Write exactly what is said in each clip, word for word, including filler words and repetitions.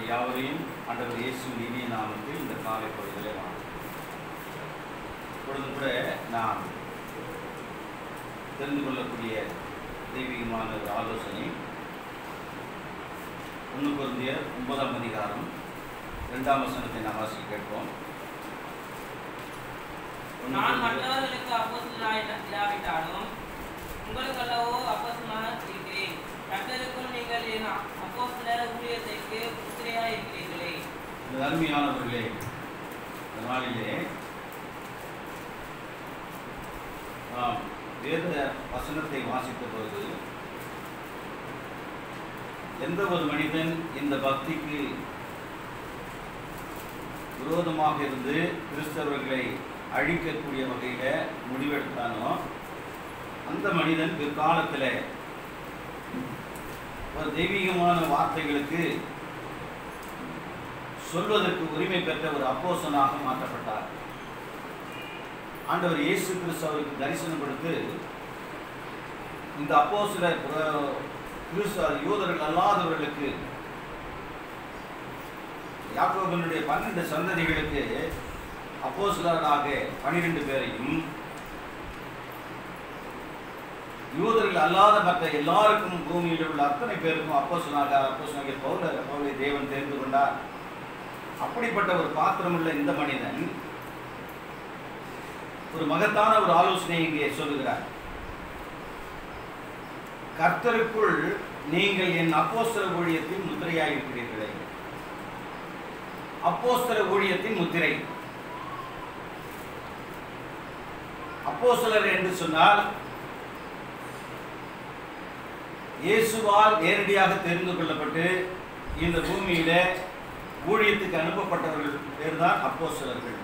உங்கள் யாவரையும் ஆண்டவர் இயேசுவின் இனிய நாமத்தில் இந்த காலை பொழுதிலே வாழ்த்துகிறேன். இப்பொழுது கூட நாம் தெரிந்து கொள்ளக்கூடிய தெய்வீகமான ஒரு ஆலோசனை ஒன்று கொரிந்தியர் ஒன்பதாம் அதிகாரம் இரண்டாம் வசனத்தை நாம் வாசிக்க கேட்போம். நான் மற்றவர்களுக்கு அப்போஸ்தலனாய் இல்லாவிட்டாலும் உங்களுக்கு அல்லவோ அப்போஸ்தலனாக இருக்கிறேன். கர்த்தருக்குள் நீங்கள் என் அப்போஸ்தல ஊழியத்திற்கு முத்திரையாய் இருக்கிறீர்களே. இந்த அருமையானவர்களே, இந்த நாளிலே நாம் வேத வசனத்தை வாசித்த பொழுது எந்த ஒரு மனிதன் இந்த பக்திக்கு விரோதமாக இருந்து கிறிஸ்தவர்களை அழிக்கக்கூடிய வகையில் முடிவெடுத்தானோ அந்த மனிதன் பிற்காலத்தில் ஒரு தெய்வீகமான வார்த்தைகளுக்கு சொல்வதற்கு உரிமை பெற்ற ஒரு அப்போஸ்தலனாக மாற்றப்பட்டார். ஆண்டவர் இயேசு கிறிஸ்து அவருக்கு தரிசனம் கொடுத்து இந்த அப்போஸ்தல கிறிஸ்து யூதர்கள் அல்லாதவர்களுக்கு யாக்கோபனுடைய பன்னெண்டு சந்ததிகளுக்கு அப்போஸ்தலராக பனிரெண்டு பேரையும் யூதர்கள் அல்லாத மற்ற எல்லாருக்கும் பூமியில் உள்ள அத்தனை பேருக்கும் அப்போஸ்தலனாக அப்போஸ்தலனாகிய பவுல பவுலை தேவன் தெரிந்து கொண்டார். அப்படிப்பட்ட ஒரு பாத்திரமுள்ள இந்த மனிதன் ஒரு மகத்தான ஒரு ஆலோசனை இங்கே சொல்லுகிறார். கர்த்தருக்குள் நீங்கள் என் அப்போஸ்தல ஊழியத்தின் முத்திரையாயிருக்கிறீர்களே. அப்போஸ்தல ஊழியத்தின் முத்திரை. அப்போஸ்தலர் என்று சொன்னால் இயேசுவால் நேரடியாக தெரிந்து கொள்ளப்பட்டு இந்த பூமியில ஊழியத்துக்கு அனுப்பப்பட்டவர்கள் பேர் தான் அப்போஸ்தலர்கள்.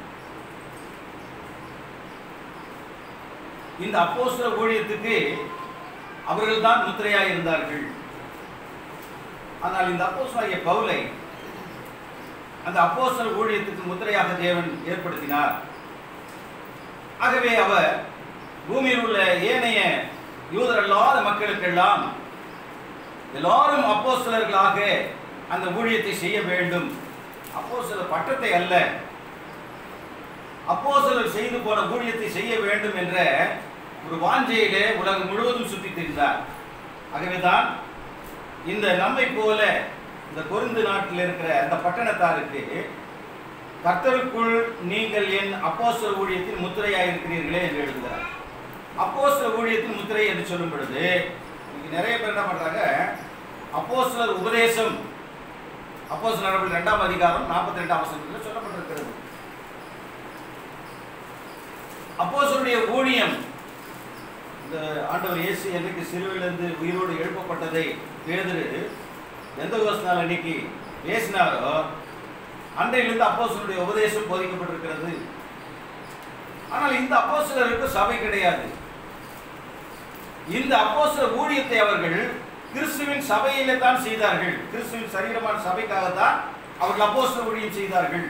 இந்த அப்போஸ்தல ஊழியத்துக்கு அவர்கள் தான் முத்திரையாக இருந்தார்கள். ஆனால் இந்த அப்போஸ்தலனாகிய பவுலை அந்த அப்போஸ்தல ஊழியத்துக்கு முத்திரையாக தேவன் ஏற்படுத்தினார். ஆகவே அவர் பூமியில் உள்ள ஏனைய யூதர் அல்லாத மக்களுக்கெல்லாம் எல்லாரும் அப்போஸ்தலர்களாக அந்த ஊழியத்தை செய்ய வேண்டும். அப்போஸ்தலர் பட்டத்தை அல்ல, அப்போஸ்தலர் செய்து போன ஊழியத்தை செய்ய வேண்டும் என்ற ஒரு வாஞ்சையிலே உலகம் முழுவதும் சுற்றி திரிந்தார். ஆகவேதான் இந்த நம்மை போல இந்த கொரிந்து நாட்டில் இருக்கிற அந்த பட்டணத்தாருக்கு கர்த்தருக்குள் நீங்கள் என் அப்போஸ்தல ஊழியத்தின் முத்திரையாக இருக்கிறீர்களே என்று எழுதுகிறார். அப்போஸ்தல ஊழியத்தின் முத்திரை என்று சொல்லும் பொழுது நிறைய பேர் என்ன பண்றாங்க, அப்போஸ்தலர் உபதேசம் அப்போஸ்தலர் நடவடிக்கை இரண்டாம் அதிகாரம் நாற்பத்தி ரெண்டாம் வசனத்தில் சொல்லப்பட்டிருக்கிறது. அப்போஸ்தலருடைய ஊழியம், இந்த ஆண்டவர் இயேசு என்னைக்கு சிலுவையிலிருந்து உயிரோடு எழுப்பப்பட்டதை பேதுரு எந்த நாள் அன்னைக்கு பேசினாரோ அன்றையிலிருந்து அப்போஸ்தலருடைய உபதேசம் போதிக்கப்பட்டிருக்கிறது. ஆனால் இந்த அப்போஸ்தலருக்கு சபை கிடையாது. இந்த அப்போஸ்தல ஊழியத்தை அவர்கள் கிறிஸ்துவின் சபையிலே தான் செய்தார்கள். கிறிஸ்துவின் சரீரமான சபைக்காகத்தான் அவர்கள் அப்போஸ்தல ஊழியம் செய்தார்கள்.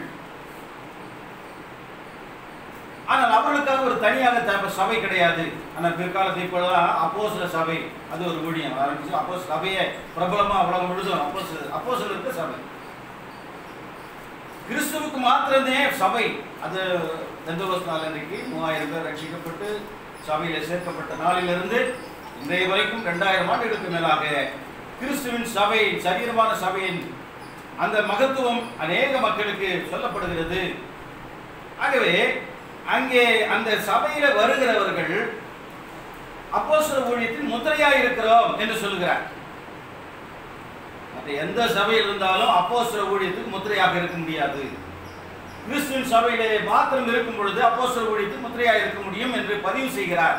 ஆனால் அவர்களுக்காக ஒரு தனியாக சபை கிடையாது. ஆனால் பிற்காலத்தை போலதான் அப்போஸ்தல சபை, அது ஒரு ஊழியம் ஆரம்பிச்சு அப்போஸ்தல சபையை பிரபலமா உலகம் முழுதும் அப்போஸ்தல அப்போஸ்தலருக்கு சபை. கிறிஸ்துவுக்கு மாத்திரமே சபை. அது பெந்தகோஸ்து நாள் அன்றைக்கு மூவாயிரம் பேர் ரட்சிக்கப்பட்டு சபையில சேர்க்கப்பட்ட நாளிலிருந்து இன்றைய வரைக்கும் இரண்டாயிரம் ஆண்டுகளுக்கு மேலாக கிறிஸ்துவின் சபை, சரீரமான சபையின் அந்த மகத்துவம் அநேக மக்களுக்கு சொல்லப்படுகிறது. ஆகவே அங்கே அந்த சபையில வருகிறவர்கள் அப்போஸ்தல ஊழியத்தின் முத்திரையாக இருக்கிறோம் என்று சொல்லுகிறார். மற்ற எந்த சபையில் இருந்தாலும் அப்போஸ்தல ஊழியத்துக்கு முத்திரையாக இருக்க முடியாது. கிறிஸ்துவின் சபையிலே மாத்திரம் இருக்கும் பொழுது அப்போஸ்தல ஊழியத்துக்கு முத்திரையாக இருக்க முடியும் என்று பதிவு செய்கிறார்.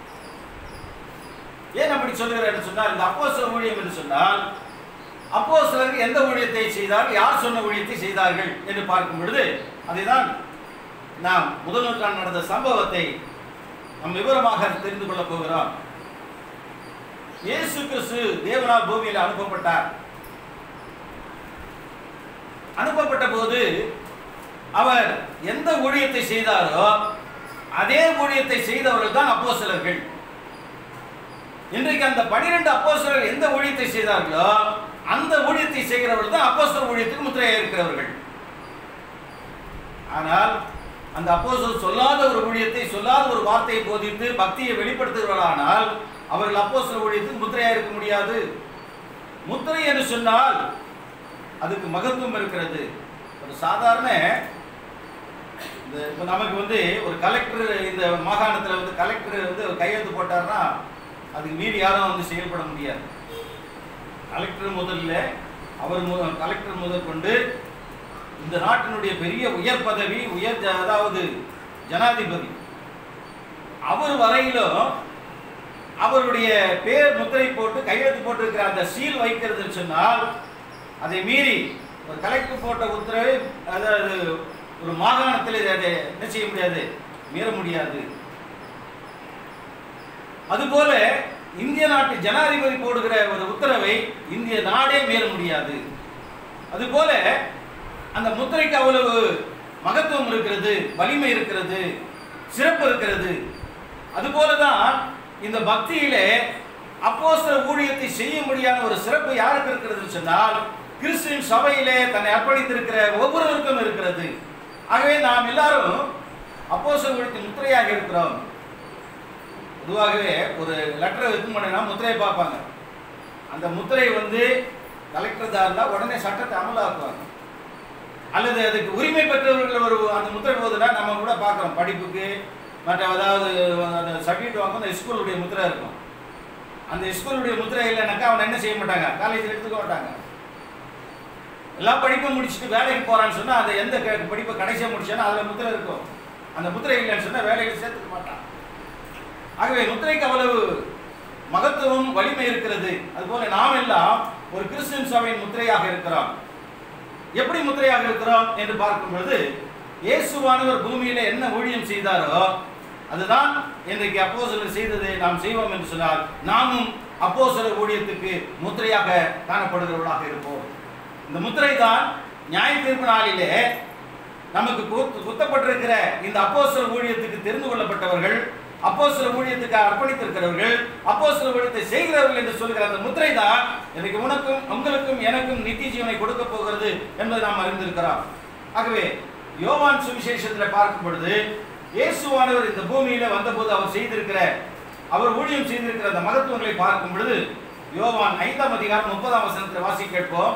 ஏன் அப்படி சொல்லுகிறார் என்று சொன்னால், இந்த அப்போஸ்தல ஊழியம் என்று சொன்னால் அப்போஸ்தலர்கள் எந்த ஊழியத்தை செய்தார்கள், யார் சொன்ன ஊழியத்தை செய்தார்கள் என்று பார்க்கும் பொழுது அதைதான் நாம் முதல் நூற்றாண்டு நடந்த சம்பவத்தை நம் விவரமாக தெரிந்து கொள்ள போகிறோம். இயேசு கிறிஸ்து தேவனால் பூமியில் அனுப்பப்பட்டார். அனுப்பப்பட்ட போது அவர் எந்த ஊழியத்தை செய்தாரோ அதே ஊழியத்தை செய்தவர்கள் தான் அப்போஸ்தலர்கள். இன்றைக்கு அந்த பன்னிரண்டு அப்போஸ்தலர்கள் எந்த ஊழியத்தை செய்தார்களோ அந்த ஊழியத்தை செய்கிறவர்கள் தான் அப்போஸ்தலர் ஊழியத்துக்கு முத்திரையாக இருக்கிறவர்கள். ஆனால் அந்த அப்போஸ்தலர் சொல்லாத ஒரு ஊழியத்தை, சொல்லாத ஒரு வார்த்தையை போதித்து பக்தியை வெளிப்படுத்துகிறார்கள். அவர்கள் அப்போஸ்தலர் ஊழியத்துக்கு முத்திரையாக இருக்க முடியாது. முத்திரை என்று சொன்னால் அதுக்கு மகத்துவம் இருக்கிறது. ஒரு சாதாரண இந்த இப்போ நமக்கு வந்து ஒரு கலெக்டர், இந்த மாகாணத்தில் வந்து கலெக்டர் வந்து கையெழுத்து போட்டார்னா அதுக்கு மீறி யாரும் வந்து செயல்பட முடியாது. கலெக்டர் முதல்ல அவர் மு கலெக்டர் முதல் கொண்டு இந்த நாட்டினுடைய பெரிய உயர் பதவி, உயர் அதாவது ஜனாதிபதி, அவர் வரையிலும் அவருடைய பேர் முத்திரை போட்டு கையெழுத்து போட்டிருக்கிற அந்த சீல் வைக்கிறதுன்னு சொன்னால் அதை மீறி ஒரு கலெக்டர் போட்ட உத்தரவை, அதாவது ஒரு மாகாணத்தில் அதை என்ன செய்ய முடியாது, மீற முடியாது. அதுபோல இந்திய நாட்டு ஜனாதிபதி போடுகிற ஒரு உத்தரவை இந்திய நாடே மீற முடியாது. அதுபோல அந்த முத்திரைக்கு அவ்வளவு மகத்துவம் இருக்கிறது, வலிமை இருக்கிறது, சிறப்பு இருக்கிறது. அதுபோலதான் இந்த பக்தியிலே அப்போஸ்தலர் ஊழியத்தை செய்ய முடியாத ஒரு சிறப்பு யாருக்கு இருக்கிறது சொன்னால் கிறிஸ்துவின் சபையிலே தன்னை அர்ப்பணித்திருக்கிற ஒவ்வொருவருக்கும் இருக்கிறது. ஆகவே நாம் எல்லாரும் அப்போஸ்தலர் ஊழியத்தின் முத்திரையாக இருக்கிறோம். பொதுவாகவே ஒரு லெட்டரை எடுத்து பண்ணா முத்திரையை பார்ப்பாங்க. அந்த முத்திரை வந்து கலெக்டர் தான் இருந்தால் உடனே சட்டத்தை அமலாக்குவாங்க. அல்லது அதுக்கு உரிமை பெற்றவர்கள் ஒரு அந்த முத்திரை போதுன்னா நம்ம கூட பார்க்குறோம். படிப்புக்கு மற்ற அதாவது அந்த சர்டிஃபிகேட் வாங்க அந்த ஸ்கூலுடைய முத்திரை இருக்கும். அந்த ஸ்கூலுடைய முத்திரை இல்லைனாக்கா அவனை என்ன செய்ய மாட்டாங்க, காலேஜில் எடுத்துக்க மாட்டாங்க. எல்லா படிப்பும் முடிச்சுட்டு வேலைக்கு போகிறான்னு சொன்னால் அந்த எந்த படிப்பை கடைசியாக முடிச்சானோ அதில் முத்திரை இருக்கும். அந்த முத்திரை இல்லைன்னு சொன்னால் வேலையில் சேர்த்துக்க மாட்டான். ஆகவே முத்திரைக்கு அவ்வளவு மகத்துவம், வலிமை இருக்கிறது. அதுபோல நாம் எல்லாம் ஒரு கிறிஸ்துவின் சபையின் முத்திரையாக இருக்கிறோம். எப்படி முத்திரையாக இருக்கிறோம் என்று பார்க்கும் பொழுது இயேசுவானவர் பூமியில என்ன ஊழியம் செய்தாரோ அதுதான் இன்றைக்கு அப்போஸ்தலர் செய்ததை நாம் செய்வோம் என்று சொன்னால் நாமும் அப்போஸ்தலர் ஊழியத்துக்கு முத்திரையாக காணப்படுகிறவர்களாக இருப்போம். இந்த முத்திரை தான் நியாய தீர்ப்பு நாளிலே நமக்கு குத்தப்பட்டிருக்கிற இந்த அப்போஸ்தலர் ஊழியத்துக்கு தெரிந்து கொள்ளப்பட்டவர்கள், அப்போஸ்தலர் ஊழியத்துக்கு அர்ப்பணித்திருக்கிறவர்கள், அப்போஸ்தலர் ஊழியத்தை செய்கிறவர்கள் என்று சொல்கிற அந்த முத்திரை தான் இன்றைக்கு உனக்கும் உங்களுக்கும் எனக்கும் நித்திய ஜீவனை கொடுக்க போகிறது என்பதை நாம் அறிந்திருக்கிறோம். ஆகவே யோவான் சுவிசேஷத்தில் பார்க்கும் பொழுது இயேசுவானவர் இந்த பூமியில வந்தபோது அவர் செய்திருக்கிற, அவர் ஊழியம் செய்திருக்கிற அந்த மகத்துவங்களை பார்க்கும் பொழுது யோவான் ஐந்தாம் அதிகாரம் முப்பதாம் வசனத்தில் வாசி கேட்போம்.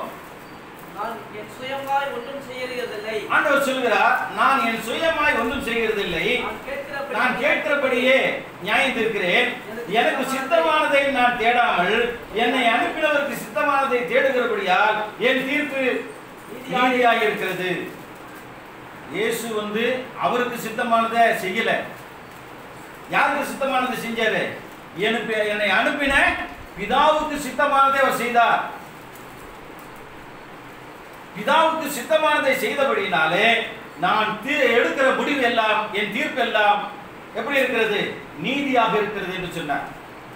ஆண்டவர் சொல்கிறார், நான் என் சுயமாய் ஒன்றும் செய்கிறதில்லை, நான் கேட்கிறபடியே நியாயம் தீர்க்கிறேன். எனக்கு சித்தமானதை நான் தேடாமல் என்னை அனுப்பினவருக்கு சித்தமானதை தேடுகிறபடியால் என் தீர்ப்பு நீதியாக இருக்கிறது. இயேசு வந்து அவருக்கு சித்தமானதை செய்யல. யாருக்கு சித்தமானதை செஞ்சாரு? எனக்கு என்னை அனுப்பின பிதாவுக்கு சித்தமானதை அவர் செய்தார். பிதாவுக்கு சித்தமானதை செய்தபடினாலே நான் எடுக்கிற முடிவு எல்லாம், என் தீர்ப்பு எல்லாம் எப்படி இருக்கிறது? நீதியாக இருக்கிறது என்று சொன்னார்.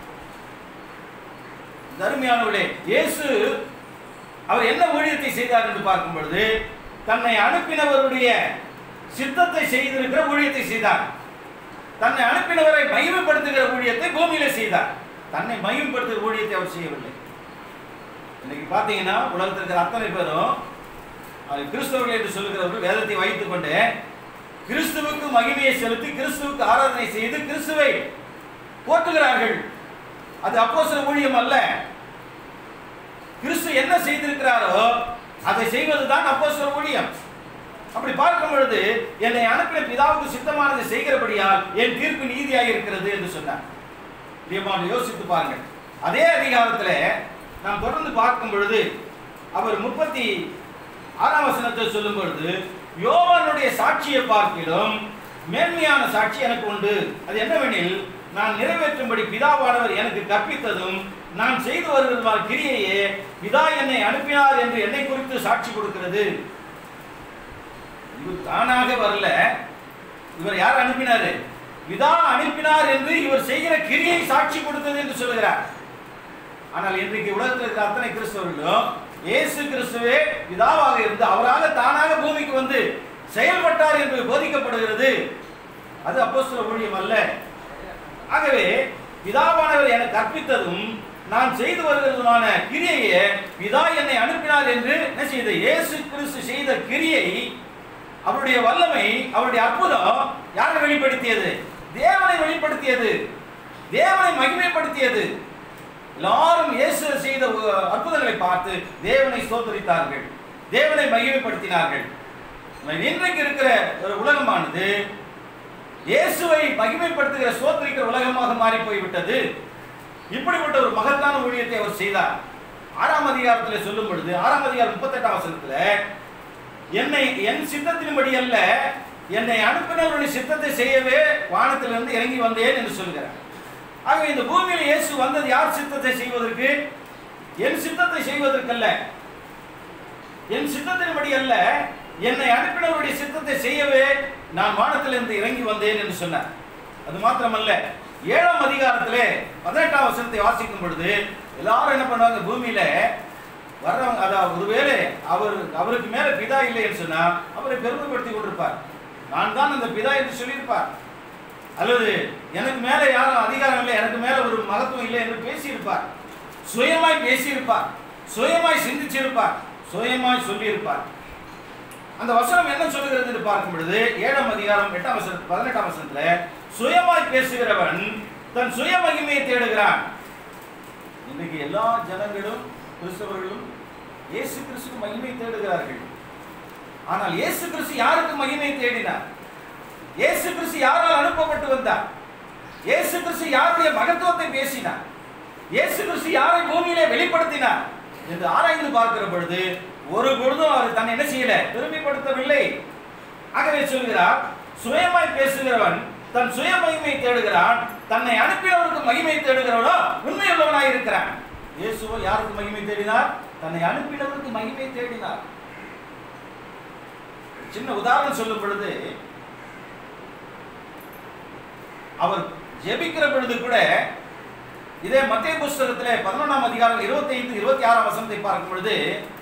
தர்மியானவர்களே, இயேசு அவர் என்ன ஊழியத்தை செய்தார் என்று பார்க்கும் பொழுது தன்னை அனுப்பினவருடைய சித்தத்தை செய்திருக்கிற ஊழியத்தை செய்தார். தன்னை அனுப்பினவரை மகிமைப்படுத்துகிற ஊழியத்தை பூமியில செய்தார். தன்னை மகிமைப்படுத்துகிற ஊழியத்தை அவர் செய்யவில்லை. இன்னைக்கு பார்த்தீங்கன்னா உலகத்தில் இருக்கிற அத்தனை பேரும் கிறிஸ்தவர்கள் என்று சொல்லுகிறவர்கள் வேதத்தை வைத்துக் கொண்டு கிறிஸ்துவுக்கு மகிமையை செலுத்தி கிறிஸ்துவுக்கு ஆராதனை செய்து கிறிஸ்துவை போற்றுகிறார்கள். அது அப்போஸ்தலர் ஊழியம் அல்ல. கிறிஸ்து என்ன செய்திருக்கிறாரோ அதை செய்வதுதான் அப்போஸ்தலர் ஊழியம். அப்படி பார்க்கும் பொழுது என்னை அனுப்பின பிதாவுக்கு சித்தமானதை செய்கிறபடியால் என் தீர்ப்பு நீதியாக இருக்கிறது என்று சொன்னார். யோசித்து பாருங்கள். அதே அதிகாரத்தில் நாம் தொடர்ந்து பார்க்கும் பொழுது அவர் முப்பத்தி ஆறாம் வசனத்தை சொல்லும் பொழுது யோவானுடைய சாட்சியை பார்க்கிலும் மேன்மையான சாட்சி எனக்கு உண்டு. அது என்னவெனில், நான் நிறைவேற்றும்படி பிதாவானவர் எனக்கு கற்பித்ததும் நான் செய்து வருகிற கிரியையே பிதா என்னை அனுப்பினார் என்று என்னை குறித்து சாட்சி கொடுக்கிறது. இவர் தானாக வரல. இவர் யார் அனுப்பினாரு? பிதா அனுப்பினார் என்று இவர் செய்கிற கிரியை சாட்சி கொடுத்தது என்று சொல்கிறார். ஆனால் இன்றைக்கு உலகத்தில் இருக்கிற அத்தனை கிறிஸ்தவர்களும் இயேசு கிறிஸ்துவே பிதாவாக இருந்து அவராக தானாக பூமிக்கு வந்து செயல்பட்டார் என்று போதிக்கப்படுகிறது. அது அப்போஸ்தலர் ஊழியம் அல்ல. ஆகவே பிதாவானவர் எனக்கு கற்பித்ததும் நான் செய்து வருகிறதுமான கிரியையே பிதா என்னை அனுப்பினார் என்று என்ன செய்த இயேசு கிறிஸ்து செய்த கிரியை, அவருடைய வல்லமை, அவருடைய அற்புதம் யாரை வெளிப்படுத்தியது? தேவனை வெளிப்படுத்தியது, தேவனை மகிமைப்படுத்தியது. எல்லாரும் இயேசு செய்த அற்புதங்களை பார்த்து தேவனை ஸ்தோத்திரித்தார்கள், தேவனை மகிமைப்படுத்தினார்கள். இன்றைக்கு இருக்கிற ஒரு உலகமானது இயேசுவை மகிமைப்படுத்துகிற ஸ்தோத்திரிக்கிற உலகமாக மாறி போய்விட்டது. இப்படிப்பட்ட ஒரு மகத்தான ஊழியத்தை அவர் செய்தார். ஆறாம் அதிகாரத்தில் சொல்லும் பொழுது, ஆறாம் அதிகாரம் முப்பத்தி எட்டாம் வசனத்துல, என்னை என் சித்தத்தின்படி அல்ல, என்னை அனுப்பினவருடைய சித்தத்தை செய்யவே வானத்திலிருந்து இறங்கி வந்தேன் என்று சொல்கிறார். ஆகவே இந்த பூமியில் இயேசு வந்தது யார் சித்தத்தை செய்வதற்கு? என் சித்தத்தை செய்வதற்கல்ல, என் சித்தத்தின்படி அல்ல, என்னை அனுப்பினவருடைய சித்தத்தை செய்யவே நான் வானத்திலிருந்து இறங்கி வந்தேன் என்று சொன்னார். அது மாத்திரமல்ல, ஏழாம் அதிகாரத்திலே பதினெட்டாம் வசனத்தை வாசிக்கும் பொழுது எல்லாரும் என்ன பண்ணுவாங்க? பூமியில வர்றவங்க, அதாவது ஒருவேளை அவர் அவருக்கு மேல பிதா இல்லை என்று சொன்னா அவரை பெருமைப்படுத்தி கொண்டிருப்பார். நான் தான் அந்த பிதா என்று சொல்லியிருப்பார். அல்லது எனக்கு மேல யாரும் அதிகாரம் இல்லை, எனக்கு மேல ஒரு மகத்துவம் இல்லை என்று பேசியிருப்பார். சுயமாய் பேசியிருப்பார், சுயமாய் சிந்திச்சிருப்பார், சுயமாய் சொல்லியிருப்பார். அந்த வசனம் என்ன சொல்லுகிறது என்று பார்க்கும் பொழுது ஏழாம் அதிகாரம் எட்டாம் வசனம் பதினெட்டாம் வசனத்துல, சுயமாய் பேசுகிறவன் தன் சுய மகிமையை தேடுகிறான். இன்னைக்கு எல்லா ஜனங்களும் கிறிஸ்தவர்களும் இயேசு கிறிஸ்துக்கு மகிமை தேடுகிறார்கள். ஆனால் இயேசு கிறிஸ்து யாருக்கு மகிமை தேடினார்? இயேசு கிறிஸ்து யாரால் அனுப்பப்பட்டு வந்தார்? இயேசு கிறிஸ்து யாருடைய மகத்துவத்தை பேசினார்? இயேசு கிறிஸ்து யாரை பூமியிலே வெளிப்படுத்தினார் என்று ஆராய்ந்து பார்க்கிற பொழுது ஒரு பொழுதும் அவர் தன்னை என்ன செய்யல? பெருமைப்படுத்தவில்லை. ஆகவே சொல்கிறார், சுயமாய் பேசுகிறவன் தன் சுய மகிமை தேடுகிறான், தன்னை அனுப்பினவருக்கு மகிமை தேடுகிறவனோ உண்மையுள்ளவனாய் இருக்கிறான். இயேசுவோ யாருக்கு மகிமை தேடினார்? தன்னை அனுப்பினவருக்கு மகிமை தேடினார். சின்ன உதாரணம் சொல்லும் பொழுது, அவர் ஜெபிக்கிற பொழுது கூட இதே மத்தேயு புஸ்தகத்திலே பதினொன்றாம் அதிகாரம் இருபத்தி ஐந்து இருபத்தி ஆறாம் வசனத்தை பார்க்கும் பொழுது,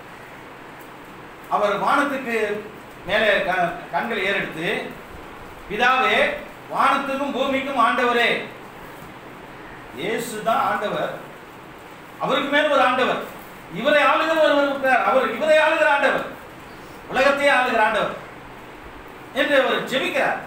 அவர் வானத்துக்கு மேலே கண்களை ஏறெடுத்து, பிதாவே, வானத்துக்கும் பூமிக்கும் ஆண்டவரே. இயேசு தான் ஆண்டவர், அவருக்கு மேல் ஒரு ஆண்டவர், இவரை ஆளுகிறவர், அவர் இவரை ஆளுகிற ஆண்டவர், உலகத்தையே ஆளுகிற ஆண்டவர் என்று அவர் ஜெபிக்கிறார்.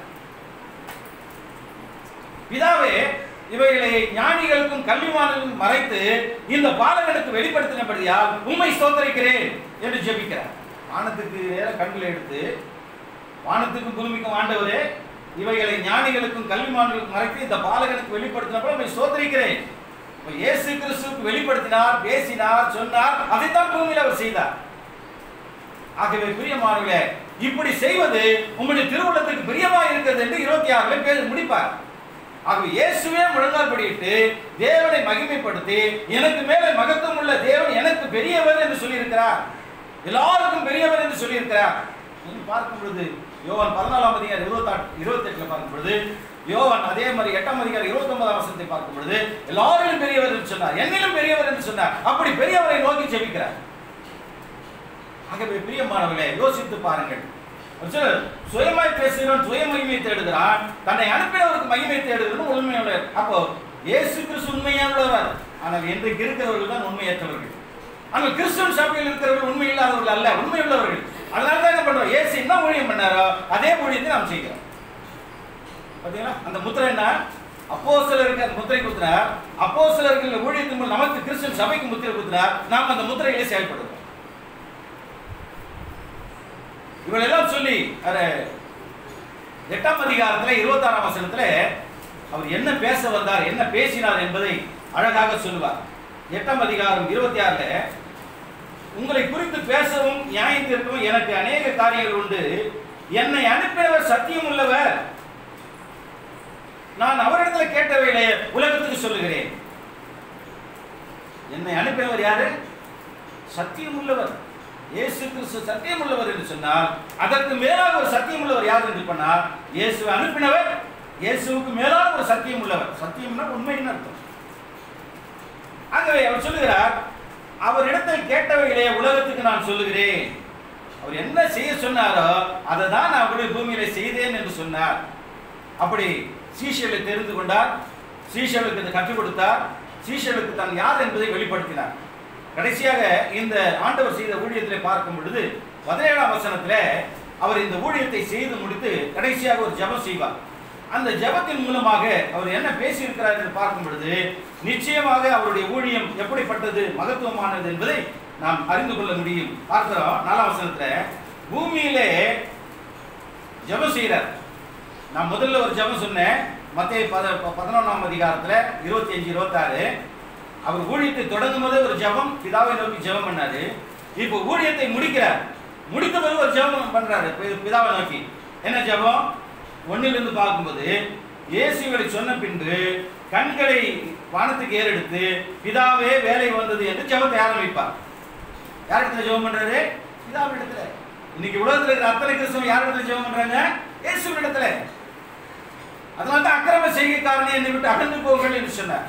பிதாவே, இவைகளை ஞானிகளுக்கும் கல்விமான்களுக்கும் மறைத்து இந்த பாலகனுக்கு வெளிப்படுத்தினபடியால் உம்மை ஸ்தோத்திரிக்கிறேன் என்று ஜெபிக்கிறார். வானத்துக்கு நேர கண்களை எடுத்து, வானத்துக்கும் பூமிக்கும் ஆண்டவரே, இவைகளை ஞானிகளுக்கும் கல்விமான்களுக்கும் மறைத்து இந்த பாலகனுக்கு வெளிப்படுத்தினபடி உம்மை ஸ்தோத்திரிக்கிறேன். இயேசு கிறிஸ்துவுக்கு வெளிப்படுத்தினார், பேசினார், சொன்னார், அதைத்தான் பூமியில் அவர் செய்தார். ஆகவே பிரியமானவர்களே, இப்படி செய்வது உங்களுடைய திருவுள்ளத்துக்கு பிரியமாக இருக்கிறது என்று இருபத்தி ஆறுல பேசி முடிப்பார். ஆகவே இயேசுவே முழங்கால் படியிட்டு தேவனை மகிமைப்படுத்தி, எனக்கு மேலே மகத்துவம் உள்ள தேவன் எனக்கு பெரியவர் என்று சொல்லியிருக்கிறார், எல்லாருக்கும் பெரியவர் என்று சொல்லியிருக்கிறார். நீங்கள் பார்க்கும் பொழுது யோவான் பதினாலாம் அதிகாரம் இருபத்தி இருபத்தி எட்டுல பார்க்கும் பொழுது, யோவான் அதே மாதிரி எட்டாம் அதிகாரம் இருபத்தி ஒன்பதாம் வசனத்தை பார்க்கும் பொழுது எல்லாரிலும் பெரியவர் என்று சொன்னார், என்னிலும் பெரியவர் என்று சொன்னார். அப்படி பெரியவரை நோக்கி ஜெபிக்கிறார். ஆகவே பிரியமானவர்களே, யோசித்து பாருங்கள். சுயமாய் பேசுகிறவன் சுய மகிமை தேடுகிறான், தன்னை அனுப்பினவருக்கு மகிமை தேடுகிறவன் உண்மையுள்ளவர். அப்போ இயேசு கிறிஸ்து உண்மையானவர், ஆனால் இன்றைக்கு இருக்கிறவர்கள் தான் உண்மையற்றவர்கள். ஆனால் கிறிஸ்துவ சபையில் இருக்கிறவர்கள் உண்மை இல்லாதவர்கள் அல்ல, உண்மை உள்ளவர்கள். அதனால தான் என்ன பண்றோம்? இயேசு என்ன ஊழியம் பண்ணாரோ அதே ஊழியத்தை நாம் செய்கிறோம். பாத்தீங்களா? அந்த முத்திரை என்ன? அப்போஸ்தலருக்கு அந்த முத்திரை கொடுத்தார். அப்போஸ்தலர்கள் ஊழியத்தின் மூலம் நமக்கு கிறிஸ்துவ சபைக்கு முத்திரை கொடுத்தார். நாம் அந்த முத்திரையிலே செயல்படுறோம். இவளெல்லாம் சொல்லி எட்டாம் அதிகாரத்தில் இருபத்தி ஆறாம் வசனத்தில் அவர் என்ன பேச வந்தார், என்ன பேசினார் என்பதை அழகாக சொல்லுவார். எட்டாம் அதிகாரம் இருபத்தி ஆறுல, உங்களை குறித்து பேசவும் நியாயத்திற்கும் எனக்கு அநேக காரியங்கள் உண்டு, என்னை அனுப்பினவர் சத்தியம் உள்ளவர், நான் அவரிடத்தில் கேட்டவைகளை உலகத்துக்கு சொல்லுகிறேன். என்னை அனுப்பினவர் யாரு? சத்தியம் உள்ளவர். இயேசு கிறிஸ்து சத்தியம் உள்ளவர் என்று சொன்னால் அதற்கு மேலாக ஒரு சத்தியம் உள்ளவர் யார் என்று சொன்னால் இயேசுவை அனுப்பினவர், இயேசுவுக்கு மேலாக ஒரு சத்தியம் உள்ளவர். சத்தியம்னா உண்மைன்னு அர்த்தம். ஆகவே அவர் சொல்லுகிறார், அவர் இடத்தில் கேட்டவைகளே உலகத்துக்கு நான் சொல்லுகிறேன். அவர் என்ன செய்ய சொன்னாரோ அதை தான் நான் அவருடைய பூமியில செய்தேன் என்று சொன்னார். அப்படி சீஷர்களை தெரிந்து கொண்டார், சீஷர்களுக்கு இதை கற்றுக் கொடுத்தார், சீஷர்களுக்கு தான் யார் என்பதை வெளிப்படுத்தினார். கடைசியாக இந்த ஆண்டவர் செய்த ஊழியத்திலே பார்க்கும் பொழுது பதினேழாம் வசனத்துல அவர் இந்த ஊழியத்தை செய்து முடித்து கடைசியாக ஒரு ஜெபம் செய்வார். அந்த ஜெபத்தின் மூலமாக அவர் என்ன பேசியிருக்கிறார் என்று பார்க்கும் பொழுது நிச்சயமாக அவருடைய ஊழியம் எப்படிப்பட்டது, மகத்துவமானது என்பதை நாம் அறிந்து கொள்ள முடியும். பார்க்கிறோம் நாலாம் வசனத்துல பூமியிலே ஜெபம் செய்கிறார். நான் முதல்ல ஒரு ஜெபம் சொன்னேன், மத்தேயு பதினொன்றாம் அதிகாரத்துல இருபத்தி அஞ்சு இருபத்தி ஆறு. அவர் ஊழியத்தை தொடங்கும் போது ஒரு ஜெபம், பிதாவை நோக்கி ஜெபம் பண்ணாரு. இப்போ ஊழியத்தை முடிக்கிறார், முடித்த பிறகு ஒரு ஜெபம் பண்றாரு பிதாவை நோக்கி. என்ன ஜெபம்? ஒன்னிலிருந்து பார்க்கும்போது இயேசுவை சொன்ன பின்பு கண்களை வானத்துக்கு ஏறெடுத்து பிதாவே வேலை வந்தது என்று ஜெபத்தை ஆரம்பிப்பார். யாரிடத்துல ஜெபம் பண்றாரு? பிதாவிடத்துல. இன்னைக்கு உலகத்தில் இருக்கிற அத்தனை கிறிஸ்தவம் யாரிடத்துல ஜெபம் பண்றாங்க? இயேசுவிடத்துல. அதனால தான் அக்கிரம செய்கைக்காரனே என்னை விட்டு அகன்று போங்கள் என்று சொன்னார்.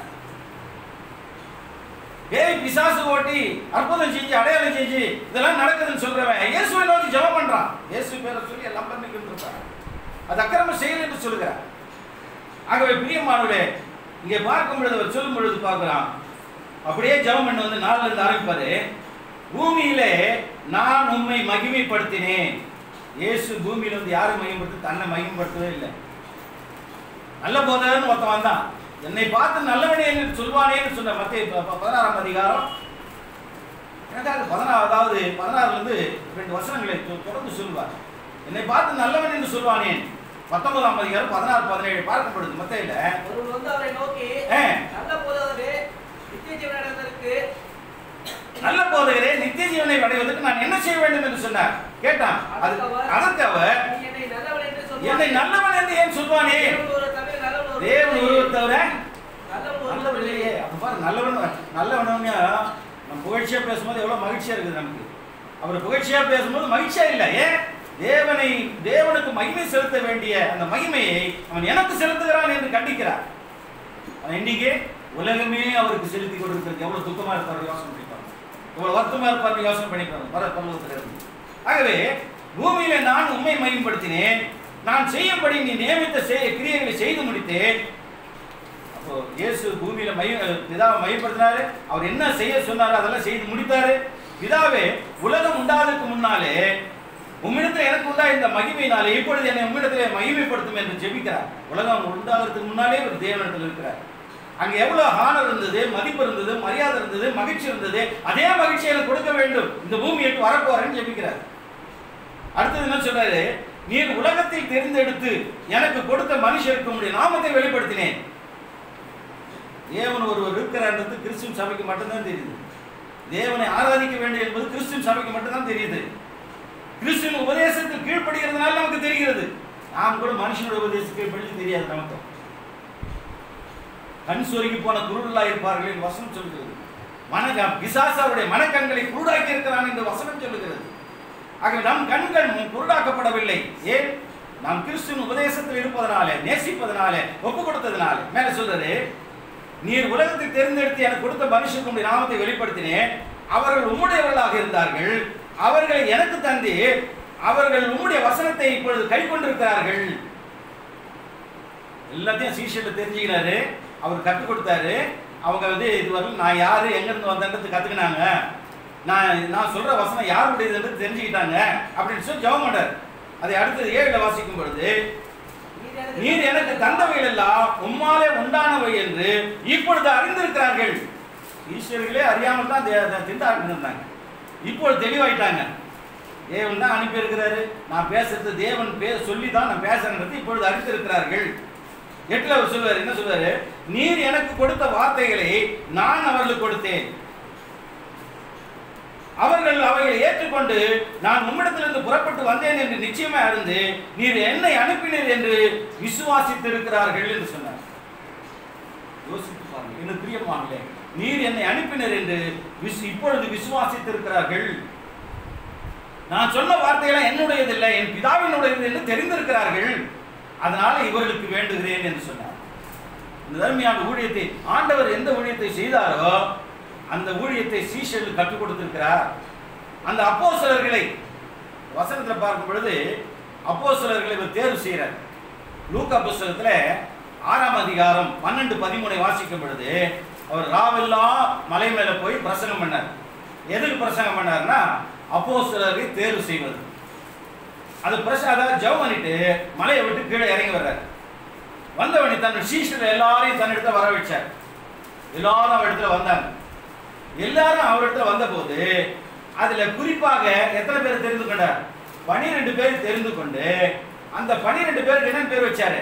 ஏய் பிசாசு ஓட்டி அற்புதம் செஞ்சு அடையாளம் செஞ்சு இதெல்லாம் நடக்குதுன்னு சொல்றவன் இயேசுவை நோக்கி ஜெபம் பண்றான். இயேசு பேரை சொல்லி எல்லாம் பண்ணிக்கிட்டு இருக்கான். அது அக்கிரம செயல் என்று சொல்லுகிறார். ஆகவே பிரியமானவர்களே, இங்கே பார்க்கும் பொழுது அவர் சொல்லும் பொழுது பார்க்கலாம், அப்படியே ஜெபம் பண்ண வந்து நாலுல இருந்து ஆரம்பிப்பாரு. பூமியிலே நான் உம்மை மகிமைப்படுத்தினேன். இயேசு பூமியில வந்து யாரும் மகிமைப்படுத்த, தன்னை மகிமைப்படுத்தவே இல்லை. நல்ல போதகன் ஒருத்தன் வந்தான், என்னை பார்த்து நல்லவனே என்று சொல்வானேன்னு சொன்ன மத்தேயு பதினாறாம் அதிகாரம் எனக்காக பதினாறு அதாவது பதினாறுல இருந்து ரெண்டு வசனங்களை தொடர்ந்து சொல்லுவார். என்னை பார்த்து நல்லவன் என்று சொல்வானேன். பத்தொன்பதாம் அதிகாரம் பதினாறு பதினேழு பார்க்கப்படுது மத்தேயுல. ஒருவன் வந்து அவரை நோக்கி, நல்ல போதகரே நித்திய ஜீவனை அடைவதற்கு நல்ல போதகரே நித்திய ஜீவனை அடைவதற்கு நான் என்ன செய்ய வேண்டும் என்று சொன்னார். கேட்டான். அதற்கு அவர் என்னை நல்லவன் என்று சொல்வானே, என்னை நல்லவன் என்று ஏன் சொல்வானே? தேவன் ஒருவர் தவிர நல்லவன் இல்லையே. அப்ப பாரு, நல்லவன் நல்லவனவங்க நம்ம புகழ்ச்சியா பேசும்போது எவ்வளவு மகிழ்ச்சியா இருக்குது நமக்கு. அவர் புகழ்ச்சியா பேசும்போது மகிழ்ச்சியா இல்லை. ஏன்? தேவனை தேவனுக்கு மகிமை செலுத்த வேண்டிய அந்த மகிமையை அவன் எனக்கு செலுத்துகிறான் என்று கண்டிக்கிறார். இன்னைக்கு உலகமே அவருக்கு செலுத்தி கொண்டிருக்கிறது. எவ்வளவு துக்கமா இருப்பாரு யோசனை பண்ணிப்பாங்க, எவ்வளவு வருத்தமா இருப்பாரு யோசனை பண்ணிப்பாங்க வர பரலோகத்திலிருந்து. ஆகவே பூமியில நான் உண்மை மகிமைப்படுத்தினேன், நான் செய்யப்படி நீ நியமித்த கிரியைகளை செய்து முடித்தேன். அப்போ இயேசு பூமியில மகி பிதாவை மகிமைப்படுத்தினாரு. அவர் என்ன செய்ய சொன்னாரோ அதெல்லாம் செய்து முடித்தாரு. பிதாவே உலகம் உண்டாததுக்கு முன்னாலே உம்மிடத்தில் எனக்கு உண்டா இந்த மகிமையினாலே இப்பொழுது என்னை உம்மிடத்திலே மகிமைப்படுத்தும் என்று ஜெபிக்கிறார். உலகம் உண்டாகிறதுக்கு முன்னாலே ஒரு தேவனிடத்தில் இருக்கிறார். அங்க எவ்வளவு ஆனர் இருந்தது, மதிப்பு இருந்தது, மரியாதை இருந்தது, மகிழ்ச்சி இருந்தது. அதே மகிழ்ச்சி எனக்கு கொடுக்க வேண்டும், இந்த பூமிக்கு வரப்போறேன்னு ஜெபிக்கிறார். அடுத்தது என்ன சொல்றாரு? நீர் உலகத்தில் தெரிந்தெடுத்து எனக்கு கொடுத்த மனுஷருக்கு உடைய நாமத்தை வெளிப்படுத்தினேன். தேவன் ஒருவர் இருக்கிறான்றது கிறிஸ்துவ சபைக்கு மட்டும்தான் தெரியுது. தேவனை ஆராதிக்க வேண்டும் என்பது கிறிஸ்துவ சபைக்கு மட்டும்தான் தெரியுது. கிறிஸ்துவின் உபதேசத்தில் கீழ்ப்படுகிறதுனால நமக்கு தெரிகிறது. நாம் கூட மனுஷனுடைய உபதேசத்துக்கு கீழ்ப்படிச்சு தெரியாது. நமக்கு கண் சொருகி போன குருடலா இருப்பார்கள் என்று வசனம் சொல்லுகிறது. மன பிசாசாவுடைய மனக்கண்களை குருடாக்கி இருக்கிறான் என்று வசனம் சொல்லுகிறது. ஆக நம் கண்கள் குருடாக்கப்படவில்லை. ஏன்? நாம் கிறிஸ்துவின் உபதேசத்தில் இருப்பதனாலே, நேசிப்பதனாலே, ஒப்பு கொடுத்ததனாலே. மேல சொல்றது, நீர் உலகத்தை தேர்ந்தெடுத்து எனக்கு கொடுத்த மனுஷனுடைய நாமத்தை வெளிப்படுத்தினேன். அவர்கள் உம்முடையவர்களாக இருந்தார்கள், அவர்களை எனக்கு தந்து அவர்கள் உம்முடைய வசனத்தை இப்பொழுது கை கொண்டிருக்கிறார்கள். எல்லாத்தையும் சீஷர்ல தெரிஞ்சுக்கிறாரு, அவர் கற்றுக் கொடுத்தாரு. அவங்க வந்து இதுவரை நான் யாரு, எங்க இருந்து வந்தேன்றது கத்துக்கினாங்க. நான் நான் சொல்ற வசனம் யாருடையது என்று தெரிஞ்சுக்கிட்டாங்க அப்படின்னு சொல்லி ஜெபம் பண்றார். அதை அடுத்தது ஏழுல வாசிக்கும் பொழுது, நீர் எனக்கு தந்தவைகள் எல்லாம் உம்மாலே உண்டானவை என்று இப்பொழுது அறிந்திருக்கிறார்கள். ஈஸ்வர்களே அறியாமல் தான் திண்டாட்டு இருந்தாங்க, இப்பொழுது தெளிவாயிட்டாங்க. தேவன் தான் அனுப்பி இருக்கிறாரு, நான் பேசுறது தேவன் பே சொல்லி தான் நான் பேசுறது இப்பொழுது அறிந்திருக்கிறார்கள். எட்டுல அவர் சொல்வார், என்ன சொல்வாரு? நீர் எனக்கு கொடுத்த வார்த்தைகளை நான் அவர்களுக்கு கொடுத்தேன், அவர்கள் அவைகளை ஏற்றுக்கொண்டு நான் உம்மிடத்திலிருந்து புறப்பட்டு வந்தேன் என்று நிச்சயமா இருந்து நீர் என்னை அனுப்பினீர் என்று விசுவாசித்து இருக்கிறார்கள் என்று சொன்னார். யோசித்து பாருங்கள், என்ன பிரியமானே, நீர் என்னை அனுப்பினர் என்று இப்பொழுது விசுவாசித்து இருக்கிறார்கள். நான் சொன்ன வார்த்தையெல்லாம் என்னுடையதில்லை, என் பிதாவினுடையது என்று தெரிந்திருக்கிறார்கள். அதனால இவர்களுக்கு வேண்டுகிறேன் என்று சொன்னார். இந்த தர்மியான ஊழியத்தை ஆண்டவர் எந்த ஊழியத்தை செய்தாரோ அந்த ஊழியத்தை சீஷர்களுக்கு கற்றுக் கொடுத்திருக்கிறார். அந்த அப்போஸ்தலர்களை வசனத்தில் பார்க்கும் பொழுது அப்போஸ்தலர்களை இவர் தேர்வு செய்கிறார். லூக்கா புத்தகத்தில் ஆறாம் அதிகாரம் பன்னெண்டு பதிமூணை வாசிக்கும் பொழுது அவர் ராவெல்லாம் மலை மேல போய் பிரசங்கம் பண்ணார். எதுக்கு பிரசங்கம் பண்ணார்னா அப்போஸ்தலரை தேர்வு செய்வது. அது பிரசாத ஜெபம் பண்ணிட்டு மலையை விட்டு கீழே இறங்கி வர்றார். வந்தவனே தன் சீஷர்கள் எல்லாரையும் தன்னிடத்துல வர வச்சார். எல்லாரும் அவரிடத்துல வந்தாங்க. எல்லாரும் அவரிடத்துல வந்த போது அதுல குறிப்பாக எத்தனை பேர் தெரிந்து கொண்டார்? பனிரெண்டு பேர் தெரிந்து கொண்டு அந்த பனிரெண்டு பேருக்கு என்ன பேர் வச்சாரு?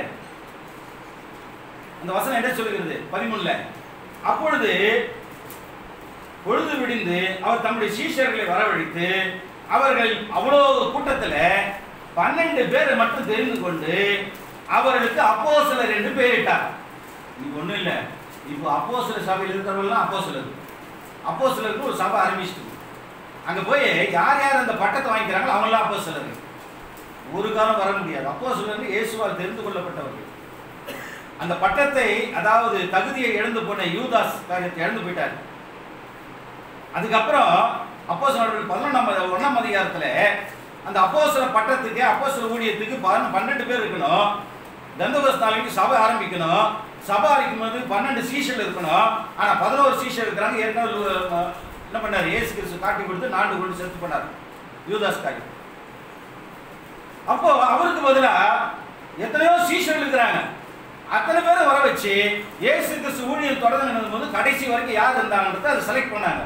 அந்த வசனம் என்ன சொல்லுகிறது? பதிமூணுல, அப்பொழுது பொழுது விடிந்து அவர் தம்முடைய சீஷர்களை வரவழைத்து அவர்கள் அவ்வளவு கூட்டத்துல பன்னெண்டு பேரை மட்டும் தெரிந்து கொண்டு அவர்களுக்கு அப்போஸ்தலர் என்று பெயரிட்டார். இது ஒண்ணும் இல்லை, இப்போ அப்போஸ்தலர் சபையில் இருக்கிறவங்கலாம் அப்போஸ்தலர். அப்போஸ்தலருக்கு ஒரு சபை ஆரம்பிச்சிட்டு அங்க போய் யார் யார் அந்த பட்டத்தை வாங்கிக்கிறாங்களோ அவங்களாம் அப்போஸ்தலர். ஒரு காலம் வர முடியாது. அப்போஸ்தலர் இயேசுவால் தெரிந்து கொள்ளப்பட்டவர்கள். அந்த பட்டத்தை, அதாவது தகுதியை இழந்து போன யூதாஸ் காரியத்தை இழந்து போயிட்டார். அதுக்கப்புறம் அப்போஸ்தலர்கள் பதினொன்றாம் ஒன்றாம் அதிகாரத்துல அந்த அப்போஸ்தலர் பட்டத்துக்கு அப்போஸ்தலர் ஊழியத்துக்கு பன்னெண்டு பேர் இருக்கணும். பெந்தகோஸ்து நாளைக்கு சபை ஆரம்பிக்கணும். சபை ஆரம்பிக்கும் போது பன்னெண்டு சீஷர்கள் இருக்கணும். ஆனா பதினோரு சீஷர் இருக்கிறாங்க. ஏற்கனவே என்ன பண்ணாரு? இயேசு கிறிஸ்து காட்டி கொடுத்து நான்கு கொண்டு செத்து பண்ணார் யூதாஸ் காட்டி. அப்போ அவருக்கு பதிலா எத்தனையோ சீஷர்கள் இருக்கிறாங்க. அத்தனை பேரை வர வச்சு இயேசு கிறிஸ்து ஊழியம் தொடங்கினது போது கடைசி வரைக்கும் யார் இருந்தாங்கன்றத அதை செலக்ட் பண்ணாங்க.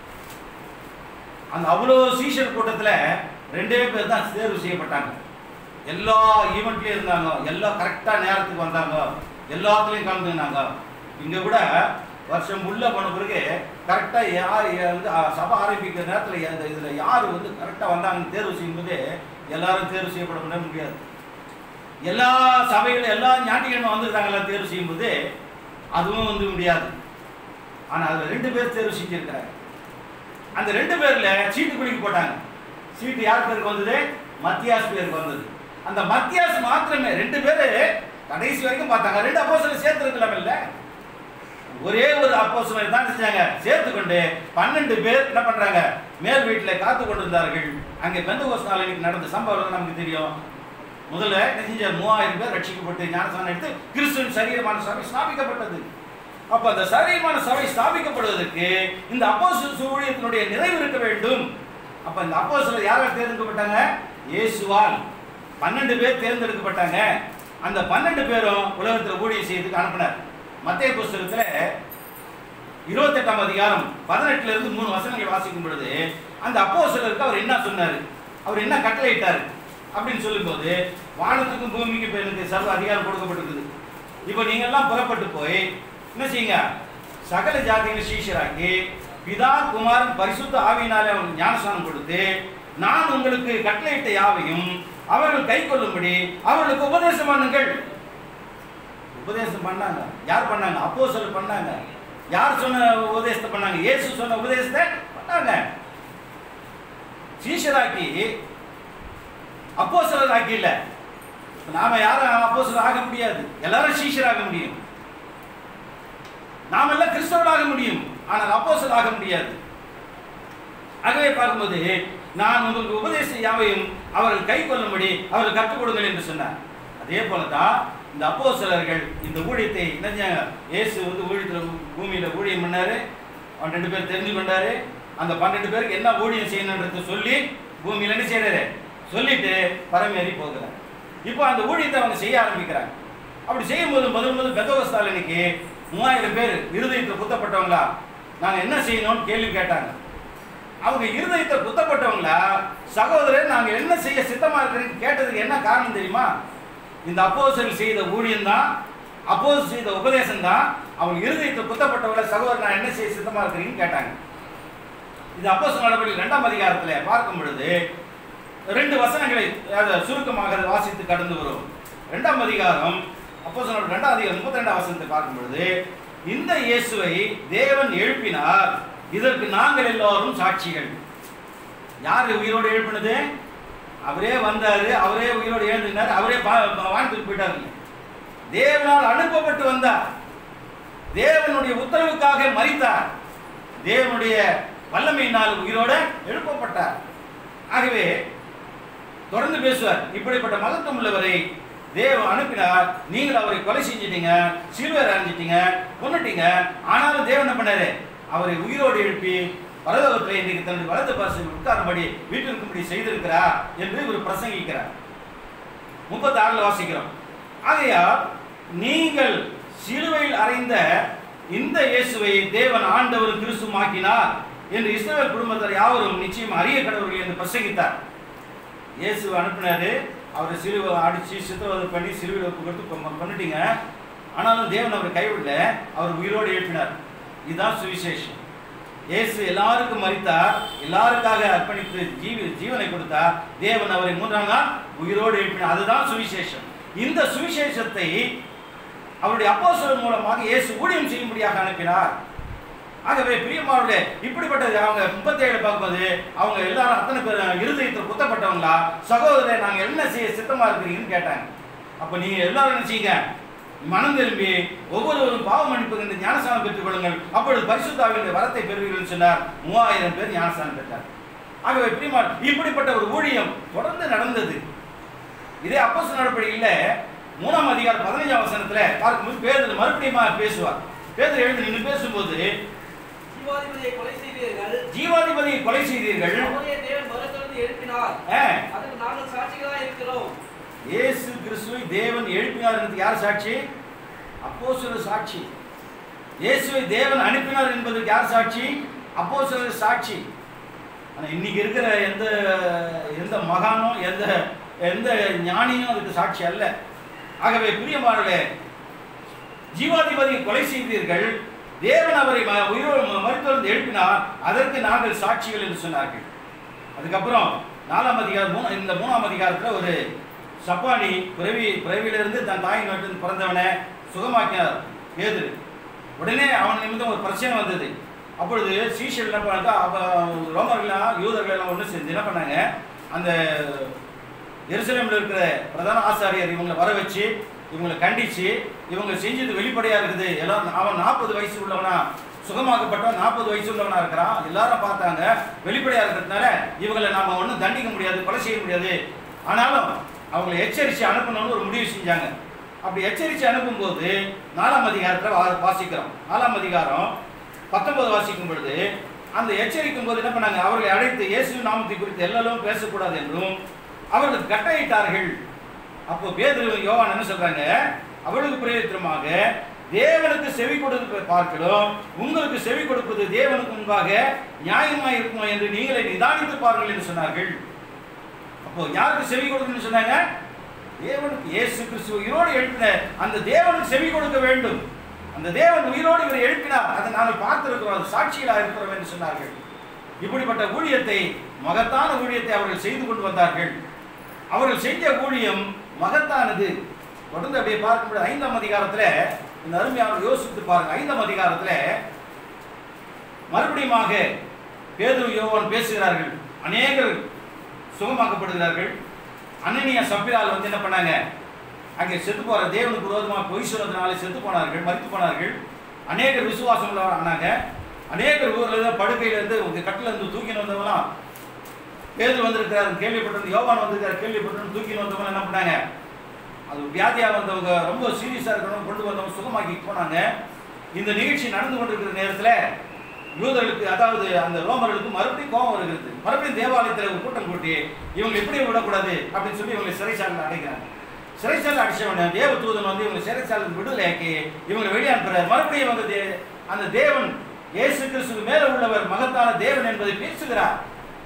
அந்த அவ்வளோ சீஷர் கூட்டத்துல ரெண்டே பேர் தான் தேர்வு செய்யப்பட்டாங்க. எல்லா ஈவெண்ட்லயும் இருந்தாங்க, எல்லாம் கரெக்டா நேரத்துக்கு வந்தாங்க, எல்லாத்துலயும் கலந்துனாங்க. இங்க கூட வருஷம் உள்ள போன பிறகு கரெக்டா யார் வந்து சபை ஆரம்பிக்கிற நேரத்தில் இதுல யார் வந்து கரெக்டா வந்தாங்கன்னு தேர்வு செய்யும்போது எல்லாரும் தேர்வு செய்யப்பட முடியாது. எல்லா சபைகளும் எல்லா ஞாயிற்றுக்கிழமை வந்துருக்காங்களா தேர்வு செய்யும்போது அதுவும் வந்து முடியாது. ஆனா அதுல ரெண்டு பேர் தேர்வு செஞ்சிருக்கிறாங்க. அந்த ரெண்டு பேர்ல சீட்டு குலுக்கி போட்டாங்க. சீட்டு யார் பேருக்கு வந்தது? மத்தியாஸ் பேருக்கு வந்தது. அந்த மத்தியாஸ் மாத்திரமே ரெண்டு பேரு கடைசி வரைக்கும் பார்த்தாங்க. ரெண்டு அப்போஸ்தலரை சேர்த்து இருக்கலாம் இல்ல, ஒரே ஒரு அப்போஸ்தலரை தான் செஞ்சாங்க. சேர்த்து கொண்டு பன்னெண்டு பேர் என்ன பண்றாங்க? மேல் வீட்டில் காத்து கொண்டிருந்தார்கள். அங்கே பெந்தகோஸ்து நாளைக்கு நடந்த சம்பவம் நமக்கு தெரியும். முதல்ல செஞ்ச மூவாயிரம் பேர் ரட்சிக்கப்பட்டு ஞானஸ்நானம் எடுத்து கிறிஸ்துவின் சரீரமான சபை ஸ்தாபிக்கப்பட்டது. அப்ப அந்த சரீரமான சபை ஸ்தாபிக்கப்படுவதற்கு இந்த அப்போஸ்தலர் ஊழியத்தினுடைய நிறைவு இருக்க வேண்டும். அப்ப இந்த அப்போஸ்தலர் யாரால் தேர்ந்தெடுக்கப்பட்டாங்க? இயேசுவால் பன்னெண்டு பேர் தேர்ந்தெடுக்கப்பட்டாங்க. அந்த பன்னெண்டு பேரும் உலகத்தில் ஊழியம் செய்யறதுக்கு அனுப்பினார். மத்தேயு புஸ்தகத்துல இருபத்தி எட்டாம் அதிகாரம் பதினெட்டுல இருந்து மூணு வசனங்களை வாசிக்கும் பொழுது அந்த அப்போஸ்தலருக்கு அவர் என்ன சொன்னாரு, அவர் என்ன கட்டளையிட்டாரு அப்படின்னு சொல்லும்போது, வானத்துக்கும் பூமிக்கு எனக்கு சர்வ அதிகாரம் கொடுக்கப்பட்டிருக்குது. இப்போ நீங்க எல்லாம் புறப்பட்டு போய் என்ன செய்யுங்க? சகல ஜாதிகளை சீஷராக்கி பிதா குமாரன் பரிசுத்த ஆவியினாலே அவங்களுக்கு ஞானஸ்நானம் கொடுத்து நான் உங்களுக்கு கட்டளையிட்ட யாவையும் அவர்கள் கை கொள்ளும்படி அவர்களுக்கு உபதேசம் பண்ணுங்கள். உபதேசம் பண்ணாங்க. யார் பண்ணாங்க? அப்போஸ்தலர் பண்ணாங்க. யார் சொன்ன உபதேசத்தை பண்ணாங்க? இயேசு சொன்ன உபதேசத்தை பண்ணாங்க. சீஷராக்கி அப்போஸ்தலர் ஆக்கி இல்ல. நாம யாரும் அப்போஸ்தலர் ஆக முடியாது. எல்லாரும் சீஷராக முடியும். நாம எல்லாம் கிறிஸ்தவராக முடியும், ஆனால் அப்போஸ்தலர் ஆக முடியாது. ஆகவே பார்க்கும்போது நான் உங்களுக்கு உபதேச யாவையும் அவர்கள் கை கொள்ளும்படி அவர்கள் கற்றுக் கொடுங்கள் என்று சொன்னார். அதே போலதான் இந்த அப்போஸ்தலர்கள் இந்த ஊழியத்தை நினைஞ்சாங்க. இயேசு வந்து ஊழியத்தில் பூமியில ஊழியம் பண்ணாரு. அவன் ரெண்டு பேர் தெரிஞ்சு கொண்டாரு. அந்த பன்னெண்டு பேருக்கு என்ன ஊழியம் செய்யணுன்றத சொல்லி பூமியில என்ன செய்யறாரு சொல்லிட்டு பரமேறி போகிறார். இப்போ அந்த ஊழியத்தை அவங்க செய்ய ஆரம்பிக்கிறாங்க. அப்படி செய்யும் போது முதல் முதல் பெந்தகோஸ்து அன்னைக்கு மூவாயிரம் பேர் இருதயத்தில் குத்தப்பட்டவங்களா நாங்க என்ன செய்யணும்னு கேள்வி கேட்டாங்க. அவங்க இருதயத்தை குத்தப்பட்டவங்களா, சகோதரர் நாங்க என்ன செய்ய சித்தமா இருக்கிறீங்க கேட்டதுக்கு என்ன காரணம் தெரியுமா? இந்த அப்போஸ்தலர் செய்த ஊழியம் தான், அப்போஸ்தலர் செய்த உபதேசம் தான் அவங்க இருதயத்தை குத்தப்பட்டவங்கள சகோதரர் நான் என்ன செய்ய சித்தமா இருக்கிறீங்கன்னு கேட்டாங்க. இது அப்போஸ்தலர் நடவடிக்கை இரண்டாம் அதிகாரத்துல பார்க்கும் பொழுது ரெண்டு வசனங்களை சுருக்கமாக வாசித்து கடந்து வரும். இரண்டாம் அதிகாரம் அப்போஸ்தலர் இரண்டாம் அதிகாரம் முப்பத்தி ரெண்டாம் வசனத்தை பார்க்கும் பொழுது, இந்த இயேசுவை தேவன் எழுப்பினார், இதற்கு நாங்கள் எல்லாரும் சாட்சிகள். யாரு உயிரோடு எழுப்பினது? அவரே வந்தாரு, அவரே உயிரோடு எழுந்தினார், அவரே வானத்துக்கு போயிட்டாரு. தேவனால் அனுப்பப்பட்டு வந்தார், தேவனுடைய உத்தரவுக்காக மரித்தார், தேவனுடைய வல்லமையினால் உயிரோட எழுப்பப்பட்டார். ஆகவே தொடர்ந்து பேசுவார். இப்படிப்பட்ட மகத்துவம் உள்ளவரை தேவன் அனுப்பினார், நீங்கள் அவரை கொலை செஞ்சிட்டீங்க, சிலுவையில் அரைஞ்சிட்டீங்க, கொன்னுட்டீங்க. ஆனாலும் தேவன் என்ன பண்ணாரு? அவரை உயிரோடு எழுப்பி பரலோகத்தில் இன்றைக்கு தன்னுடைய வலது பாசத்தில் உட்காரும்படி வீட்டிற்கும்படி செய்திருக்கிறார் என்று இவர் பிரசங்கிக்கிறார். முப்பத்தி ஆறுல வாசிக்கிறோம். ஆகையால் நீங்கள் சிலுவையில் அறைந்த இந்த இயேசுவை தேவன் ஆண்டவர் கிறிஸ்துவாக்கினார் என்று இஸ்ரவேல் குடும்பத்தார் யாவரும் நிச்சயம் அறிய கடவுள் என்று பிரசங்கித்தார். இயேசுவை அனுப்பினாரு, அவரை சிலுவை அடிச்சு சித்திரவதை பண்ணி சிலுவையில் ஒப்பு கொடுத்து பண்ணிட்டீங்க. ஆனாலும் தேவன் அவரை கைவிடல, அவர் உயிரோடு எழுப்பினார். இதுதான் சுவிசேஷம். இயேசு எல்லாருக்கும் மரித்தார், எல்லாருக்காக அர்ப்பணித்து ஜீவி ஜீவனை கொடுத்தார். தேவன் அவரை மூன்றாம் நாள் உயிரோடு எழுப்பினார். அதுதான் சுவிசேஷம். இந்த சுவிசேஷத்தை அவருடைய அப்போஸ்தலர் மூலமாக இயேசு ஊழியம் செய்யும்படியாக அனுப்பினார். ஆகவே பிரியமானவர்களே, இப்படிப்பட்ட அவங்க முப்பத்தி ஏழு பார்க்கும்போது அவங்க எல்லாரும் அத்தனை பேர் இருதயத்தில் குத்தப்பட்டவங்களா, சகோதரரை நாங்கள் என்ன செய்ய சித்தமா இருக்கிறீங்கன்னு கேட்டாங்க. அப்ப நீங்க எல்லாரும் என்ன செய்யுங்க? மனம் திரும்பி ஒவ்வொருவரும் பாவ மன்னிப்பு ஞானஸ்நானம் பெற்றுக் கொள்ளுங்கள், அப்பொழுது பரிசுத்தாவின் வரத்தை பெறுவீர்கள் சொன்னார். மூவாயிரம் பேர் ஞானஸ்நானம் பெற்றார். ஆகவே பிரியமான இப்படிப்பட்ட ஒரு ஊழியம் தொடர்ந்து நடந்தது. இதே அப்போஸ்தலர் நடவடிக்கையில மூணாம் அதிகாரம் பதினைஞ்சாம் வசனத்துல பார்க்கும்போது பேதுரு மறுபடியும் பேசுவார். பேதுரு எழுந்து நின்று பேசும்போது, ஜீவாதிபதியை கொலை செய்தீர்கள், ஜீவாதிபதியை கொலை செய்தீர்கள், அவரை தேவன் மறுத்தெழுந்து எழுப்பினார், அதற்கு நாங்கள் சாட்சிகளாக இருக்கிறோம். இயேசு கிறிஸ்துவை தேவன் எழுப்பினார் என்பது யார் சாட்சி? அப்போஸ்தலர் சாட்சி. இயேசுவை தேவன் அனுப்பினார் என்பதற்கு யார் சாட்சி? அப்போஸ்தலர் சாட்சி. ஆனா இன்னைக்கு இருக்கிற எந்த எந்த மகானும் எந்த எந்த ஞானியும் அதுக்கு சாட்சி அல்ல. ஆகவே பிரியமானவர்களே, ஜீவாதிபதியை கொலை செய்தீர்கள், தேவன் அவரை உயிரோடு மரித்தெழுந்து எழுப்பினார், அதற்கு நாங்கள் சாட்சிகள் என்று சொன்னார்கள். அதுக்கப்புறம் நாலாம் அதிகாரம் இந்த மூணாம் அதிகாரத்தில் ஒரு சப்பானி பிறவி பிறவியிலிருந்து தன் தாய் நாட்டில் பிறந்தவனை சுகமாக்கினார் பேதுரு. உடனே அவன் நிமித்தம் ஒரு பிரச்சனை வந்தது. அப்பொழுது சீஷர் என்ன பண்ணா, ரோமர்கள்லாம் யூதர்கள் எல்லாம் ஒன்று சேர்ந்து என்ன பண்ணாங்க, அந்த எருசலேமில் இருக்கிற பிரதான ஆசாரியர் இவங்களை வர வச்சு இவங்களை கண்டிச்சு, இவங்க செஞ்சது வெளிப்படையா இருக்குது, எல்லாம் அவன் நாற்பது வயசு உள்ளவனா சுகமாக்கப்பட்டவன் நாற்பது வயசு உள்ளவனா இருக்கிறான், எல்லாரும் பார்த்தாங்க, வெளிப்படையா இருக்கிறதுனால இவங்களை நாம ஒன்றும் தண்டிக்க முடியாது, கொலை செய்ய முடியாது, ஆனாலும் அவங்களை எச்சரித்து அனுப்பணும்னு ஒரு முடிவு செஞ்சாங்க. அப்படி எச்சரித்து அனுப்பும்போது நாலாம் அதிகாரத்தில் வாசிக்கிறோம். நாலாம் அதிகாரம் பத்தொன்பது வாசிக்கும் பொழுது அந்த எச்சரிக்கும் போது என்ன பண்ணாங்க, அவர்களை அழைத்து இயேசு நாமத்தை குறித்து எல்லாரும் பேசக்கூடாது என்றும் அவர்களுக்கு கட்டளையிட்டார்கள். அப்போ பேதுரு யோவான் என்ன சொல்றாங்க, அவளுக்கு பிரயோஜனமாக தேவனுக்கு செவி கொடுத்து பார்க்கிறோம், உங்களுக்கு செவி கொடுப்பது தேவனுக்கு முன்பாக நியாயமாய் இருக்குமா என்று நீங்களே நிதானித்து பாருங்கள் என்று சொன்னார்கள். அப்போ யாருக்கு செவி கொடுக்கணும்னு சொன்னாங்க? தேவனுக்கு. இயேசு கிறிஸ்து உயிரோடு எழுப்பின அந்த தேவனுக்கு செவி கொடுக்க வேண்டும். அந்த தேவன் உயிரோடு இவரை எழுப்பினார், அதை நாங்கள் பார்த்திருக்கிறோம், சாட்சிகளாக இருக்கிறோம் என்று சொன்னார்கள். இப்படிப்பட்ட ஊழியத்தை, மகத்தான ஊழியத்தை அவர்கள் செய்து கொண்டு வந்தார்கள். அவர்கள் செஞ்ச ஊழியம் மகத்தானது. தொடர்ந்து அப்படியே பார்க்கும்போது ஐந்தாம் அதிகாரத்தில் இந்த அருமையான யோசித்து பாருங்க. ஐந்தாம் அதிகாரத்தில் மறுபடியுமாக பேதுரு யோவான் பேசுகிறார்கள், அநேகர் சுகமாக்கப்படுகிறார்கள். அனனியா சப்பிரால் வந்து என்ன பண்ணாங்க, அங்கே செத்து போற தேவனுக்கு விரோதமாக பொய் சொன்னதுனால செத்து போனார்கள், மரித்து போனார்கள். அநேகர் விசுவாசம் உள்ளவரானாங்க. அநேகர் ஊர்ல படுக்கையில இருந்து கட்டில இருந்து தூக்கின்னு வந்தவங்களாம் பேதுரு வந்திருக்கிறார் கேள்விப்பட்டு, யோவான் வந்திருக்காரு கேள்விப்பட்டு தூக்கின்னு வந்தவங்க என்ன பண்ணாங்க, அது வியாதியா வந்தவங்க, ரொம்ப சீரியஸா இருக்கிறவங்க கொண்டு வந்தவங்க சுகமாக்கி போனாங்க. இந்த நிகழ்ச்சி நடந்து கொண்டிருக்கிற நேரத்தில் யூதர்களுக்கு, அதாவது அந்த ரோமர்களுக்கு மறுபடியும் கோபம் வருகிறது. மறுபடியும் தேவாலயத்தில் ஒரு கூட்டம் கூட்டி இவங்க எப்படி விடக்கூடாது அப்படின்னு சொல்லி இவங்களை சிறைச்சாலையில் அடைக்கிறாங்க. சிறைச்சாலை அடிச்சவன தேவ தூதன் வந்து இவங்க சிறைச்சாலை விடுதலையாக்கி இவங்களை வெளியே அனுப்புறாரு. மறுபடியும் வந்து அந்த தேவன் இயேசு கிறிஸ்துவுக்கு மேல உள்ளவர், மகத்தான தேவன் என்பதை பேசுகிறார்.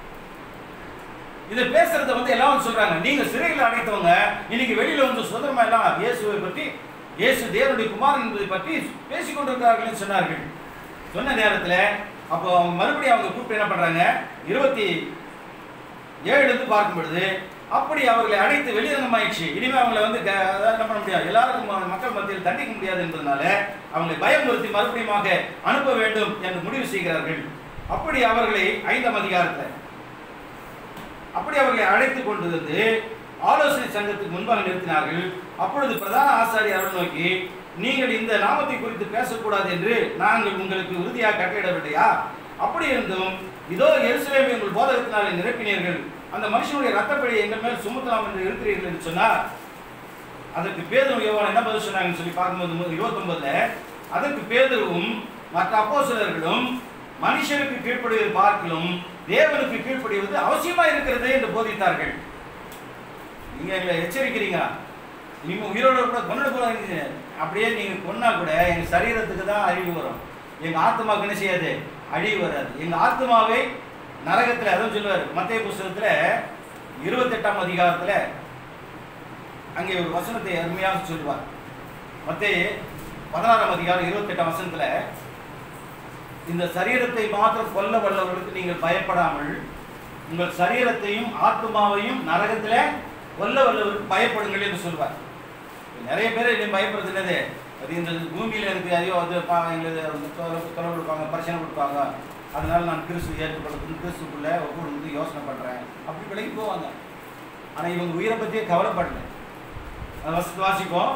இதை பேசுறத வந்து எல்லாரும் சொல்றாங்க, நீங்க சிறையில் அடைத்தவங்க இன்னைக்கு வெளியில வந்து சுதந்திரமா எல்லாம் இயேசுவை பற்றி, இயேசு தேவனுடைய குமாரன் என்பதை பற்றி பேசிக் கொண்டிருக்கிறார்கள் சொன்னார்கள். சொன்ன நேரத்தில் அப்போ அவங்க மறுபடியும் அவங்க கூப்பிட்டு என்ன பண்றாங்க, இருபத்தி ஏழுல இருந்து பார்க்கும் பொழுது அப்படி அவர்களை அடைத்து வெளியரங்கமாயிடுச்சு. இனிமேல் அவங்களை வந்து என்ன பண்ண முடியாது, எல்லாருக்கும் மக்கள் மத்தியில் தண்டிக்க முடியாது என்பதனால அவங்களை பயமுறுத்தி மறுபடியும் அனுப்ப வேண்டும் என்று முடிவு செய்கிறார்கள். அப்படி அவர்களை ஐந்தாம் அதிகாரத்தில் அப்படி அவர்களை அழைத்து கொண்டு வந்து ஆலோசனை சங்கத்துக்கு முன்பாக நிறுத்தினார்கள். அப்பொழுது பிரதான ஆசாரியர் அவர்கள் நோக்கி, நீங்கள் இந்த நாமத்தை குறித்து பேசக்கூடாது என்று நாங்கள் உங்களுக்கு உறுதியாக கட்டளையிடவில்லையா? அப்படி இருந்தும் இதோ எருசலேமை உங்கள் போதகத்தினாலே நிரப்பினீர்கள், அந்த மனுஷனுடைய ரத்தப்படியை எங்கள் மேல் சுமத்தலாம் என்று இருக்கிறீர்கள் என்று சொன்னார். அதற்கு பேதுரு யோவான் என்ன பதில் சொன்னாங்கன்னு சொல்லி பார்க்கும்போது இருபத்தொன்பதுல அதற்கு பேதுருவும் மற்ற அப்போஸ்தலர்களும் மனுஷருக்கு கீழ்ப்படிவதை பார்க்கலும் தேவனுக்கு கீழ்ப்படிவது அவசியமா இருக்கிறது என்று போதித்தார்கள். நீங்க எங்களை எச்சரிக்கிறீங்க, நீங்க உயிரோட கூட கொண்டு போறாங்க. அப்படியே நீங்க கொன்னா கூட எங்க சரீரத்துக்கு தான் அழிவு வரும், எங்க ஆத்மாவுக்கு என்ன செய்யாது, அழிவு வராது. எங்க ஆத்மாவை நரகத்துல, அதான் சொல்லுவார் மத்தேயு புஸ்தகத்துல இருபத்தி எட்டாம் அதிகாரத்துல அங்கே ஒரு வசனத்தை அருமையாக சொல்லுவார். மத்தேயு பதினாறாம் அதிகாரம் இருபத்தி எட்டாம் வசனத்துல, இந்த சரீரத்தை மாத்திரம் கொல்ல வல்லவர்களுக்கு நீங்கள் பயப்படாமல் உங்கள் சரீரத்தையும் ஆத்மாவையும் நரகத்துல கொல்ல வல்லவர்களுக்கு பயப்படுங்கள் என்று சொல்வார். நிறைய பேர் இதை பயப்படுறது என்னது, அது இந்த பூமியில எனக்கு ஐயோ அது எங்களுக்கு தொலை கொடுப்பாங்க, பிரச்சனை கொடுப்பாங்க, அதனால நான் கிறிஸ்து ஏற்றுக்கொள்றது, கிறிஸ்துக்குள்ள ஒவ்வொரு யோசனை பண்றேன், அப்படி விலகி போவாங்க. ஆனா இவங்க உயிரை பத்தியே கவலைப்படல. வசதி வாசிப்போம்.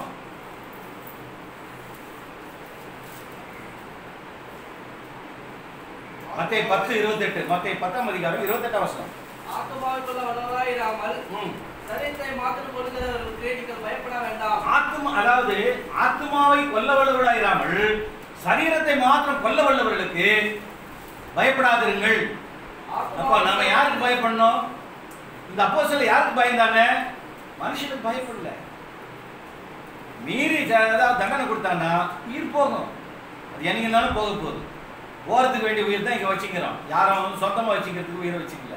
மத்தேயு பத்து இருபத்தி எட்டு, மத்தேயு பத்தாம் அதிகாரம் இருபத்தி எட்டாம் வசனம். ஆத்மாவுக்குள்ள வல்லவராயிராமல் சரீரத்தை மாத்திரம் கொல்லுகிறவர்களுக்கு நீங்கள் பயப்பட வேண்டாம். ஆத்மா, அதாவது ஆத்மாவை கொல்ல வல்லவராயிராமல் சரீரத்தை மாத்திரம் கொல்ல வல்லவர்களுக்கு பயப்படாதிருங்கள். அப்ப நாம யாருக்கு பயப்படணும்? இந்த அப்போஸ்தலர் யாருக்கு பயந்தாங்க? மனுஷனுக்கு பயப்படல. மீறி ஏதாவது தண்டனை கொடுத்தாங்கன்னா உயிர் போகும், அது என்னைக்குனாலும் போக போகுது. போறதுக்கு வேண்டிய உயிர் தான் இங்க வச்சுக்கிறோம், யாரும் சொந்தமா வச்சுக்கிறதுக்கு உயிரை வச்சுக்கல.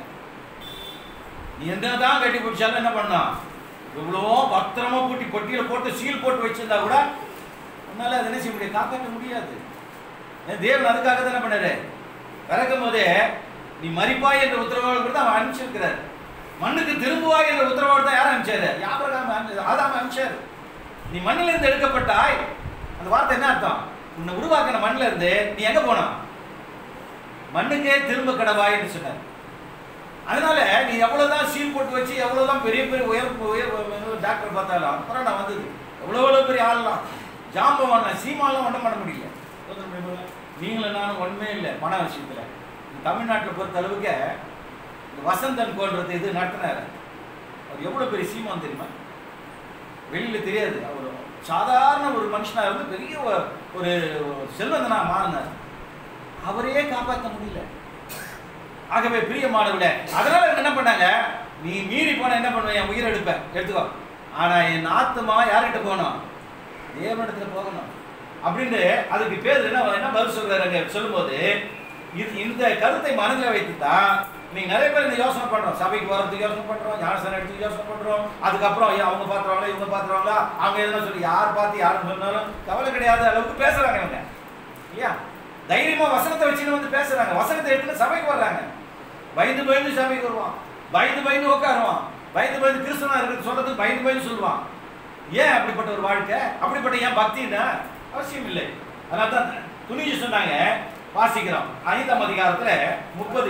நீ எந்த தான் கட்டி பிடிச்சாலும் என்ன பண்ணா, இவ்வளவோ பத்திரமா பூட்டி பொட்டியில போட்டு சீல் போட்டு வச்சிருந்தா கூட உன்னால அதை என்ன செய்ய முடியாது, காப்பாற்ற முடியாது. தேவன் அதுக்காக தான் என்ன பண்ணாரு, பிறக்கும் போதே நீ மரிப்பாய் என்ற உத்தரவாடு கூட அவன் அனுப்பிச்சிருக்கிறார். மண்ணுக்கு திரும்புவாய் என்ற உத்தரவாடு தான் யாரும் அனுப்பிச்சாரு, ஆபிரகாம் ஆதாம் அனுப்பிச்சாரு. நீ மண்ணில இருந்து எடுக்கப்பட்டாய், அந்த வார்த்தை என்ன அர்த்தம், உன்னை உருவாக்கின மண்ணில இருந்து நீ எங்க போனா, மண்ணுக்கே திரும்ப கடவாய் என்று சொன்னார். அதனால நீ எவ்வளவுதான் சீல் போட்டு வச்சு எவ்வளவுதான் பெரிய பெரிய உயர் உயர் டாக்டர் பார்த்தாலும் அப்புறம் நான் வந்தது எவ்வளவு எவ்வளவு பெரிய ஆள்லாம் ஜாம்பவான சீமாலாம் ஒன்றும் பண்ண முடியல. நீங்களும் நானும் ஒன்றுமே இல்லை பண விஷயத்துல. தமிழ்நாட்டில் பொறுத்த அளவுக்கு இந்த வசந்தன் கோன்றது இது நடத்தினார். அவர் எவ்வளவு பெரிய சீமான் தெரியுமா, வெளியில தெரியாது. அவர் சாதாரண ஒரு மனுஷனா இருந்து பெரிய ஒரு செல்வந்தனா மாறினார். அவரையே காப்பாற்ற முடியல. ஆகவே பிரியமானவர்களே, அதனால என்ன பண்ணாங்க, நீ மீறி போன என்ன பண்ணுவேன், என் உயிரை எடுப்பேன் எடுத்துக்கோ, ஆனா என் ஆத்மா யார்கிட்ட போகணும், தேவனிடத்துல போகணும் அப்படின்னு. அதுக்கு பேர் என்ன என்ன பதில் சொல்றாரு சொல்லும் போது, இது இந்த கருத்தை மனதில் வைத்துதான் நீங்க நிறைய பேர் இந்த யோசனை பண்றோம், சபைக்கு வர்றதுக்கு யோசனை பண்றோம், ஞானஸ்தானம் எடுத்துக்கு யோசனை பண்றோம். அதுக்கப்புறம் அவங்க பாத்துருவாங்களா இவங்க பாத்துருவாங்களா, அவங்க எதுனா சொல்லி யார் பார்த்து யாரும் சொன்னாலும் கவலை கிடையாத அளவுக்கு பேசுறாங்க இவங்க இல்லையா. தைரியமா வசனத்தை வச்சுன்னு வந்து பேசுறாங்க, வசனத்தை எடுத்துன்னு சபைக்கு வர்றாங்க. பயந்து பயந்து சபைக்கு வருவான், பயந்து பயந்து உட்காருவான், பயந்து பயந்து கிறிஸ்தவனா இருக்கிறது சொல்றதுக்கு பயந்து பயந்து சொல்லுவான். ஏன் அப்படிப்பட்ட ஒரு வாழ்க்கை, அப்படிப்பட்ட ஏன் பக்தின்னா அவசியம் இல்லை. அதனால தான் துணிஞ்சு சொன்னாங்க. வாசிக்கிறோம் ஐந்தாம் அதிகாரத்துல முப்பது.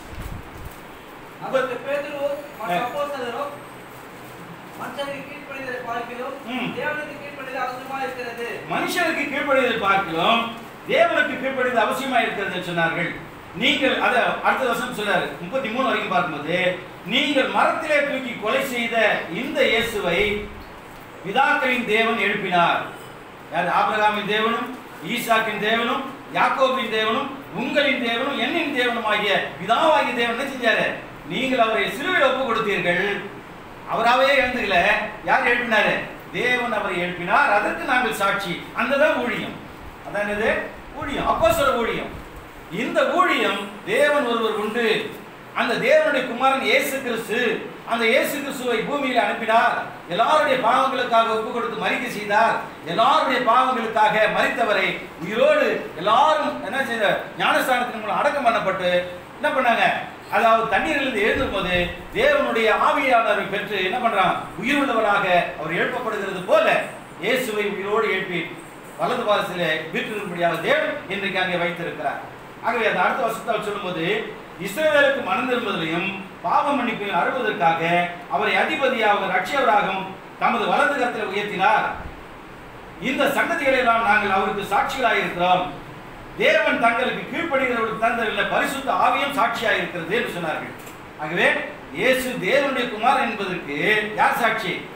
அதற்கு பேதுரு மற்ற அப்போஸ்தலரும் மனுஷனுக்கு கீழ்ப்படிதலை பார்க்கிறோம் தேவனுக்கு கீழ்ப்படிதல் அவசியமா இருக்கிறது, மனுஷனுக்கு கீழ்ப்படிதல் பார்க்கிறோம் தேவனுக்கு கீழ்ப்படிதல் அவசியமா இருக்கிறது சொன்னார்கள். நீங்கள் அத அடுத்த வருஷம் சொல்றாரு முப்பத்தி மூணு வரைக்கும் பார்க்கும்போது, நீங்கள் மரத்திலே தூக்கி கொலை செய்த இந்த இயேசுவை பிதாக்களின் தேவன் எழுப்பினார். யார்? ஆபிரகாமின் தேவனும் ஈசாக்கின் தேவனும் யாக்கோபின் தேவனும் உங்களின் தேவனும் என்னின் தேவனும் ஆகிய பிதாவாகிய தேவன் என்ன செஞ்சாரு, நீங்கள் அவரை சிலுவையில் ஒப்பு கொடுத்தீர்கள். அவராவே எழுந்துக்கல, யார் எழுப்பினாரு? தேவன் அவரை எழுப்பினார். அதற்கு நாங்கள் சாட்சி. அந்த ஊழியம், அதான் இது ஊழியம், அப்போஸ்தல ஊழியம். இந்த ஊழியம் தேவன் ஒருவர் உண்டு, அந்த தேவனுடைய குமாரன் இயேசு கிறிஸ்து. அந்த இயேசு கிறிஸ்துவை பூமியில் அனுப்பினார், எல்லாருடைய பாவங்களுக்காக ஒப்பு கொடுத்து மரிக்க செய்தார். எல்லாருடைய பாவங்களுக்காக மரித்தவரை உயிரோடு எல்லாரும் என்ன செய்த ஞானஸ்தானத்தின் மூலம் அடக்கம் பண்ணப்பட்டு என்ன பண்ணாங்க, அதாவது தண்ணீரிலிருந்து எழுந்தும் போது தேவனுடைய ஆவியானவரை பெற்று என்ன பண்றான், உயிர் உள்ளவராக அவர் எழுப்பப்படுகிறது போல இயேசுவை உயிரோடு எழுப்பி வலது பாரசிலே வீட்டிற்கும்படியாக தேவன் இன்றைக்கு அங்கே வைத்திருக்கிறார். ஆகவே அந்த அடுத்த வருஷத்தை சொல்லும் போது, இஸ்ரவேலுக்கு மனம் திரும்புவதிலையும் பாவ மன்னிப்பையும் அருள்வதற்காக அவரை அதிபதியாகவும் ரட்சியவராகவும் தமது வலது கரத்தில் உயர்த்தினார். இந்த சங்கதிகளை எல்லாம் நாங்கள் அவருக்கு சாட்சிகளாக இருக்கிறோம். தேவன் தங்களுக்கு கீழ்ப்படுகிறவர்களுக்கு தந்தரில்லை, பரிசுத்த ஆவியும் சாட்சியாக இருக்கிறது என்று சொன்னார்கள். ஆகவே இயேசு தேவனுடைய குமார் என்பதற்கு யார் சாட்சி?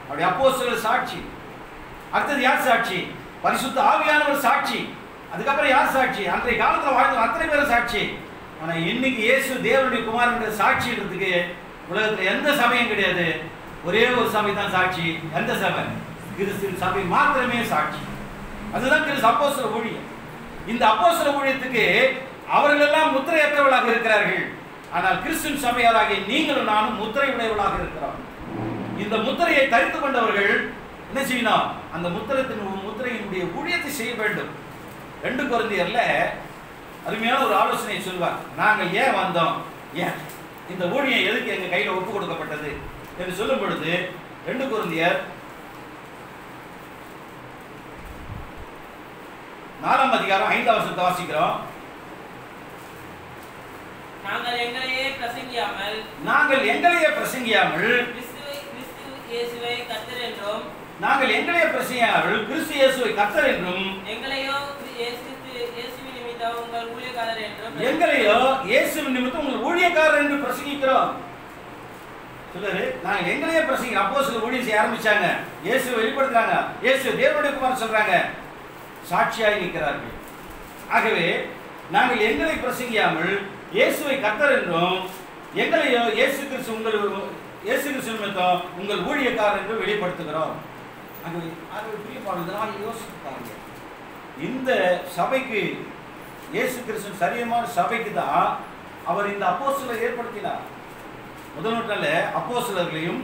அவருடைய அப்போஸ்தலர் சாட்சி. அடுத்தது யார் சாட்சி? பரிசுத்த ஆவியானவர் சாட்சி. அதுக்கப்புறம் யார் சாட்சி? அன்றைய காலத்தில் வாழ்ந்த அத்தனை பேரும் சாட்சி. ஆனா இன்னைக்கு இயேசு தேவனுடைய குமாரன் சாட்சின்றதுக்கு உலகத்துல எந்த சபையும் கிடையாது. ஒரே ஒரு சபை தான் சாட்சி. எந்த சபை? கிறிஸ்துவின் சபை மாத்திரமே சாட்சி. அதுதான் கிறிஸ்து அப்போஸ்தல ஊழியம். இந்த அப்போஸ்தல ஊழியத்துக்கு அவர்கள் எல்லாம் முத்திரையற்றவர்களாக இருக்கிறார்கள். ஆனால் கிறிஸ்துவின் சபையாராகிய நீங்களும் நானும் முத்திரை உடையவர்களாக இருக்கிறோம். இந்த முத்திரையை தரித்து கொண்டவர்கள் என்ன செய்யணும்? அந்த முத்திரத்தின் முத்திரையினுடைய ஊழியத்தை செய்ய வேண்டும். ரெண்டு கொரிந்தியர்ல அருமையான ஒரு ஆலோசனை சொல்வார். நாங்கள் ஏன் வந்தோம், ஏன் இந்த ஊழியம் எதுக்கு எங்க கையில ஒப்பு கொடுக்கப்பட்டது என்று சொல்லும் பொழுது ரெண்டு கொரிந்தியர் நாலாம் அதிகாரம் ஐந்தாம் வசனத்தை வாசிக்கிறோம். நாங்கள் எங்களையே பிரசங்கியாமல் நாங்கள் எங்களையே பிரசங்கியாமல் இயேசுவை கர்த்தர் என்றும் நாங்கள் எங்களையே பிரசங்கியாமல் கிறிஸ்து இயேசுவை கர்த்தர் என்றும் எங்களையோ இயேசுவின் நிமித்தம் உங்கள் ஊழியக்காரர் என்றும் எங்களையோ இயேசுவின் நிமித்தம் உங்கள் ஊழியக்காரர் என்று பிரசங்கிக்கிறோம். சொல்லுது நாங்கள் எங்களையே பிரசங்கி அப்போஸ்தலர் ஊழியம் செய்ய ஆரம்பிச்சாங்க. இயேசுவை வெளிப்படுத்துறாங்க. இயேசு தேவனுடைய குமாரன் சொல்றாங்க. சாட்சியாய் நிற்கிறார்கள். ஆகவே நாங்கள் எங்களை பிரசங்கியாமல் இயேசுவை கர்த்தர் என்றும் எங்களையோ இயேசு கிறிஸ்து உங்கள் இயேசு கிறிஸ்து நிமித்தம் உங்கள் ஊழியக்காரர் என்று வெளிப்படுத்துகிறோம். ஆகவே ஆகவே பிரியமானவர்களே யோசித்து பாருங்க. இந்த சபைக்கு இயேசு கிறிஸ்து சரியமான சபைக்கு தான் அவர் இந்த அப்போஸ்தலரை ஏற்படுத்தினார். முதல் நூற்றாண்டுல அப்போஸ்தலர்களையும்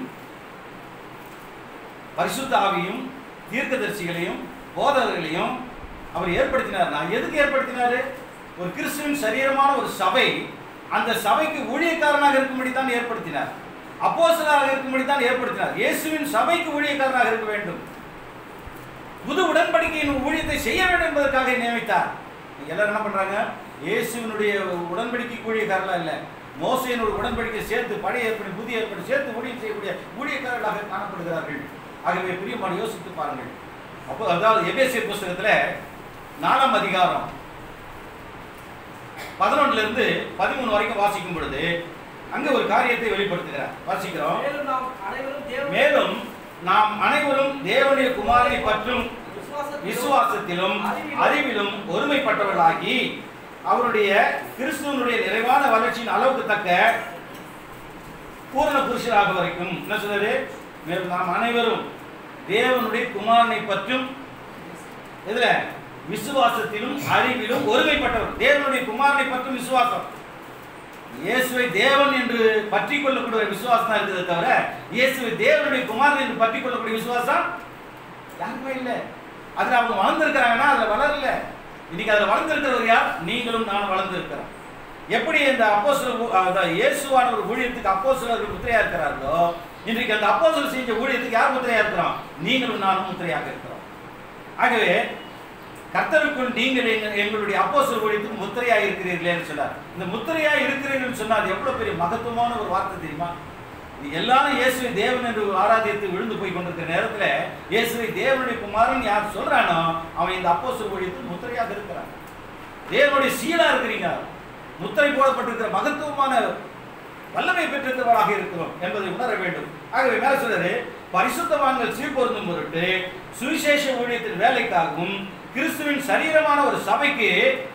பரிசுத்த ஆவியும் தீர்க்கதரிசிகளையும் போதகர்களையும் அவர் ஏற்படுத்தினார். நான் எதுக்கு ஏற்படுத்தினாரு? ஒரு கிறிஸ்துவின் சரீரமான ஒரு சபை அந்த சபைக்கு ஊழியக்காரனாக இருக்கும்படி தான் ஏற்படுத்தினார். அப்போஸ்தலராக இருக்கும்படி தான் ஏற்படுத்தினார். இயேசுவின் சபைக்கு ஊழியக்காரனாக இருக்க வேண்டும். புது உடன்படிக்கையின் ஊழியத்தை செய்ய வேண்டும் என்பதற்காக நியமித்தார். எல்லாரும் என்ன பண்றாங்க? இயேசுவினுடைய உடன்படிக்கை ஊழியக்காரர்களா இல்ல, மோசேயினுடைய உடன்படிக்கை சேர்த்து பழைய ஏற்பாடு புதிய ஏற்பாடு சேர்த்து ஊழியம் செய்யக்கூடிய ஊழியக்காரர்களாக காணப்படுகிறார்கள். ஆகவே பிரியமான யோசித்து பாருங்கள். அப்போ அதாவது எபேசியர் புஸ்தகத்துல நாலாம் அதிகாரம் பதினொன்றுல இருந்து பதிமூணு வரைக்கும் வாசிக்கும் பொழுது அங்க ஒரு காரியத்தை வெளிப்படுத்துகிறார். வாசிக்கிறோம். மேலும் நாம் அனைவரும் தேவனுடைய குமாரனை பற்றும் விசுவாசத்திலும் அறிவிலும் ஒருமைப்பட்டவர்களாகி அவருடைய கிறிஸ்துவனுடைய நிறைவான வளர்ச்சியின் அளவுக்கு தக்க பூரண புருஷராக வரைக்கும் என்ன சொல்றாரு? மேலும் நாம் அனைவரும் தேவனுடைய குமாரனை பற்றும் எதுல விசுவாசத்திலும் அறிவிலும் ஒருமைப்பட்டவர். தேவனுடைய குமாரனை பற்றும் விசுவாசம். இயேசுவை தேவன் என்று பற்றி கொள்ளக்கூடிய விசுவாசம் இருக்கிறது தவிர இயேசுவை தேவனுடைய குமாரன் என்று பற்றி கொள்ளக்கூடிய விசுவாசம் யாருமே இல்லை. அதுல அவங்க வளர்ந்துருக்கிறாங்கன்னா அதுல வளரல. இன்னைக்கு அதுல வளர்ந்துருக்கிறவர் யார்? நீங்களும் நானும் வளர்ந்துருக்கிறோம். எப்படி இந்த அப்போஸ்தலர் இயேசுவான ஒரு ஊழியத்துக்கு அப்போஸ்தலர்கள் முத்திரையா இருக்கிறார்களோ இன்றைக்கு அந்த அப்போஸ்தலர் செஞ்ச ஊழியத்துக்கு யார் முத்திரையா இருக்கிறோம்? நீங்களும் நானும் முத்திரையாக இருக்கிறோம். ஆகவே கர்த்தருக்குள் நீங்கள் எங்களுடைய அப்போஸ்தலர் ஊழியத்துக்கு முத்திரையாக இருக்கிறீர்களே சொன்னார். இந்த முத்திரையா இருக்கிறீர்கள் சொன்னால் எவ்வளவு பெரிய மகத்துவமான ஒரு வார்த்தை தெரியுமா? எல்லாரும் இயேசுவை தேவன் என்று ஆராதித்து விழுந்து போய் கொண்டிருக்கிற நேரத்துல இயேசுவை தேவனுடைய குமாரன் யார் சொல்றானோ அவன் இந்த அப்போஸ்தலர் ஊழியத்துக்கு முத்திரையாக இருக்கிறான். தேவனுடைய சீலா இருக்கிறீங்க. முத்திரை போடப்பட்டிருக்கிற மகத்துவமான வல்லமை பெற்றிருக்கிறவர்களாக இருக்கிறோம் என்பதை உணர வேண்டும். ஆகவே மேல சொல்றாரு, பரிசுத்தவான்கள் சீர்பொருந்தும் பொருட்டு சுவிசேஷ ஊழியத்தின் வேலைக்காகவும் கிறிஸ்துவின் சரீரமான ஒரு சபைக்கு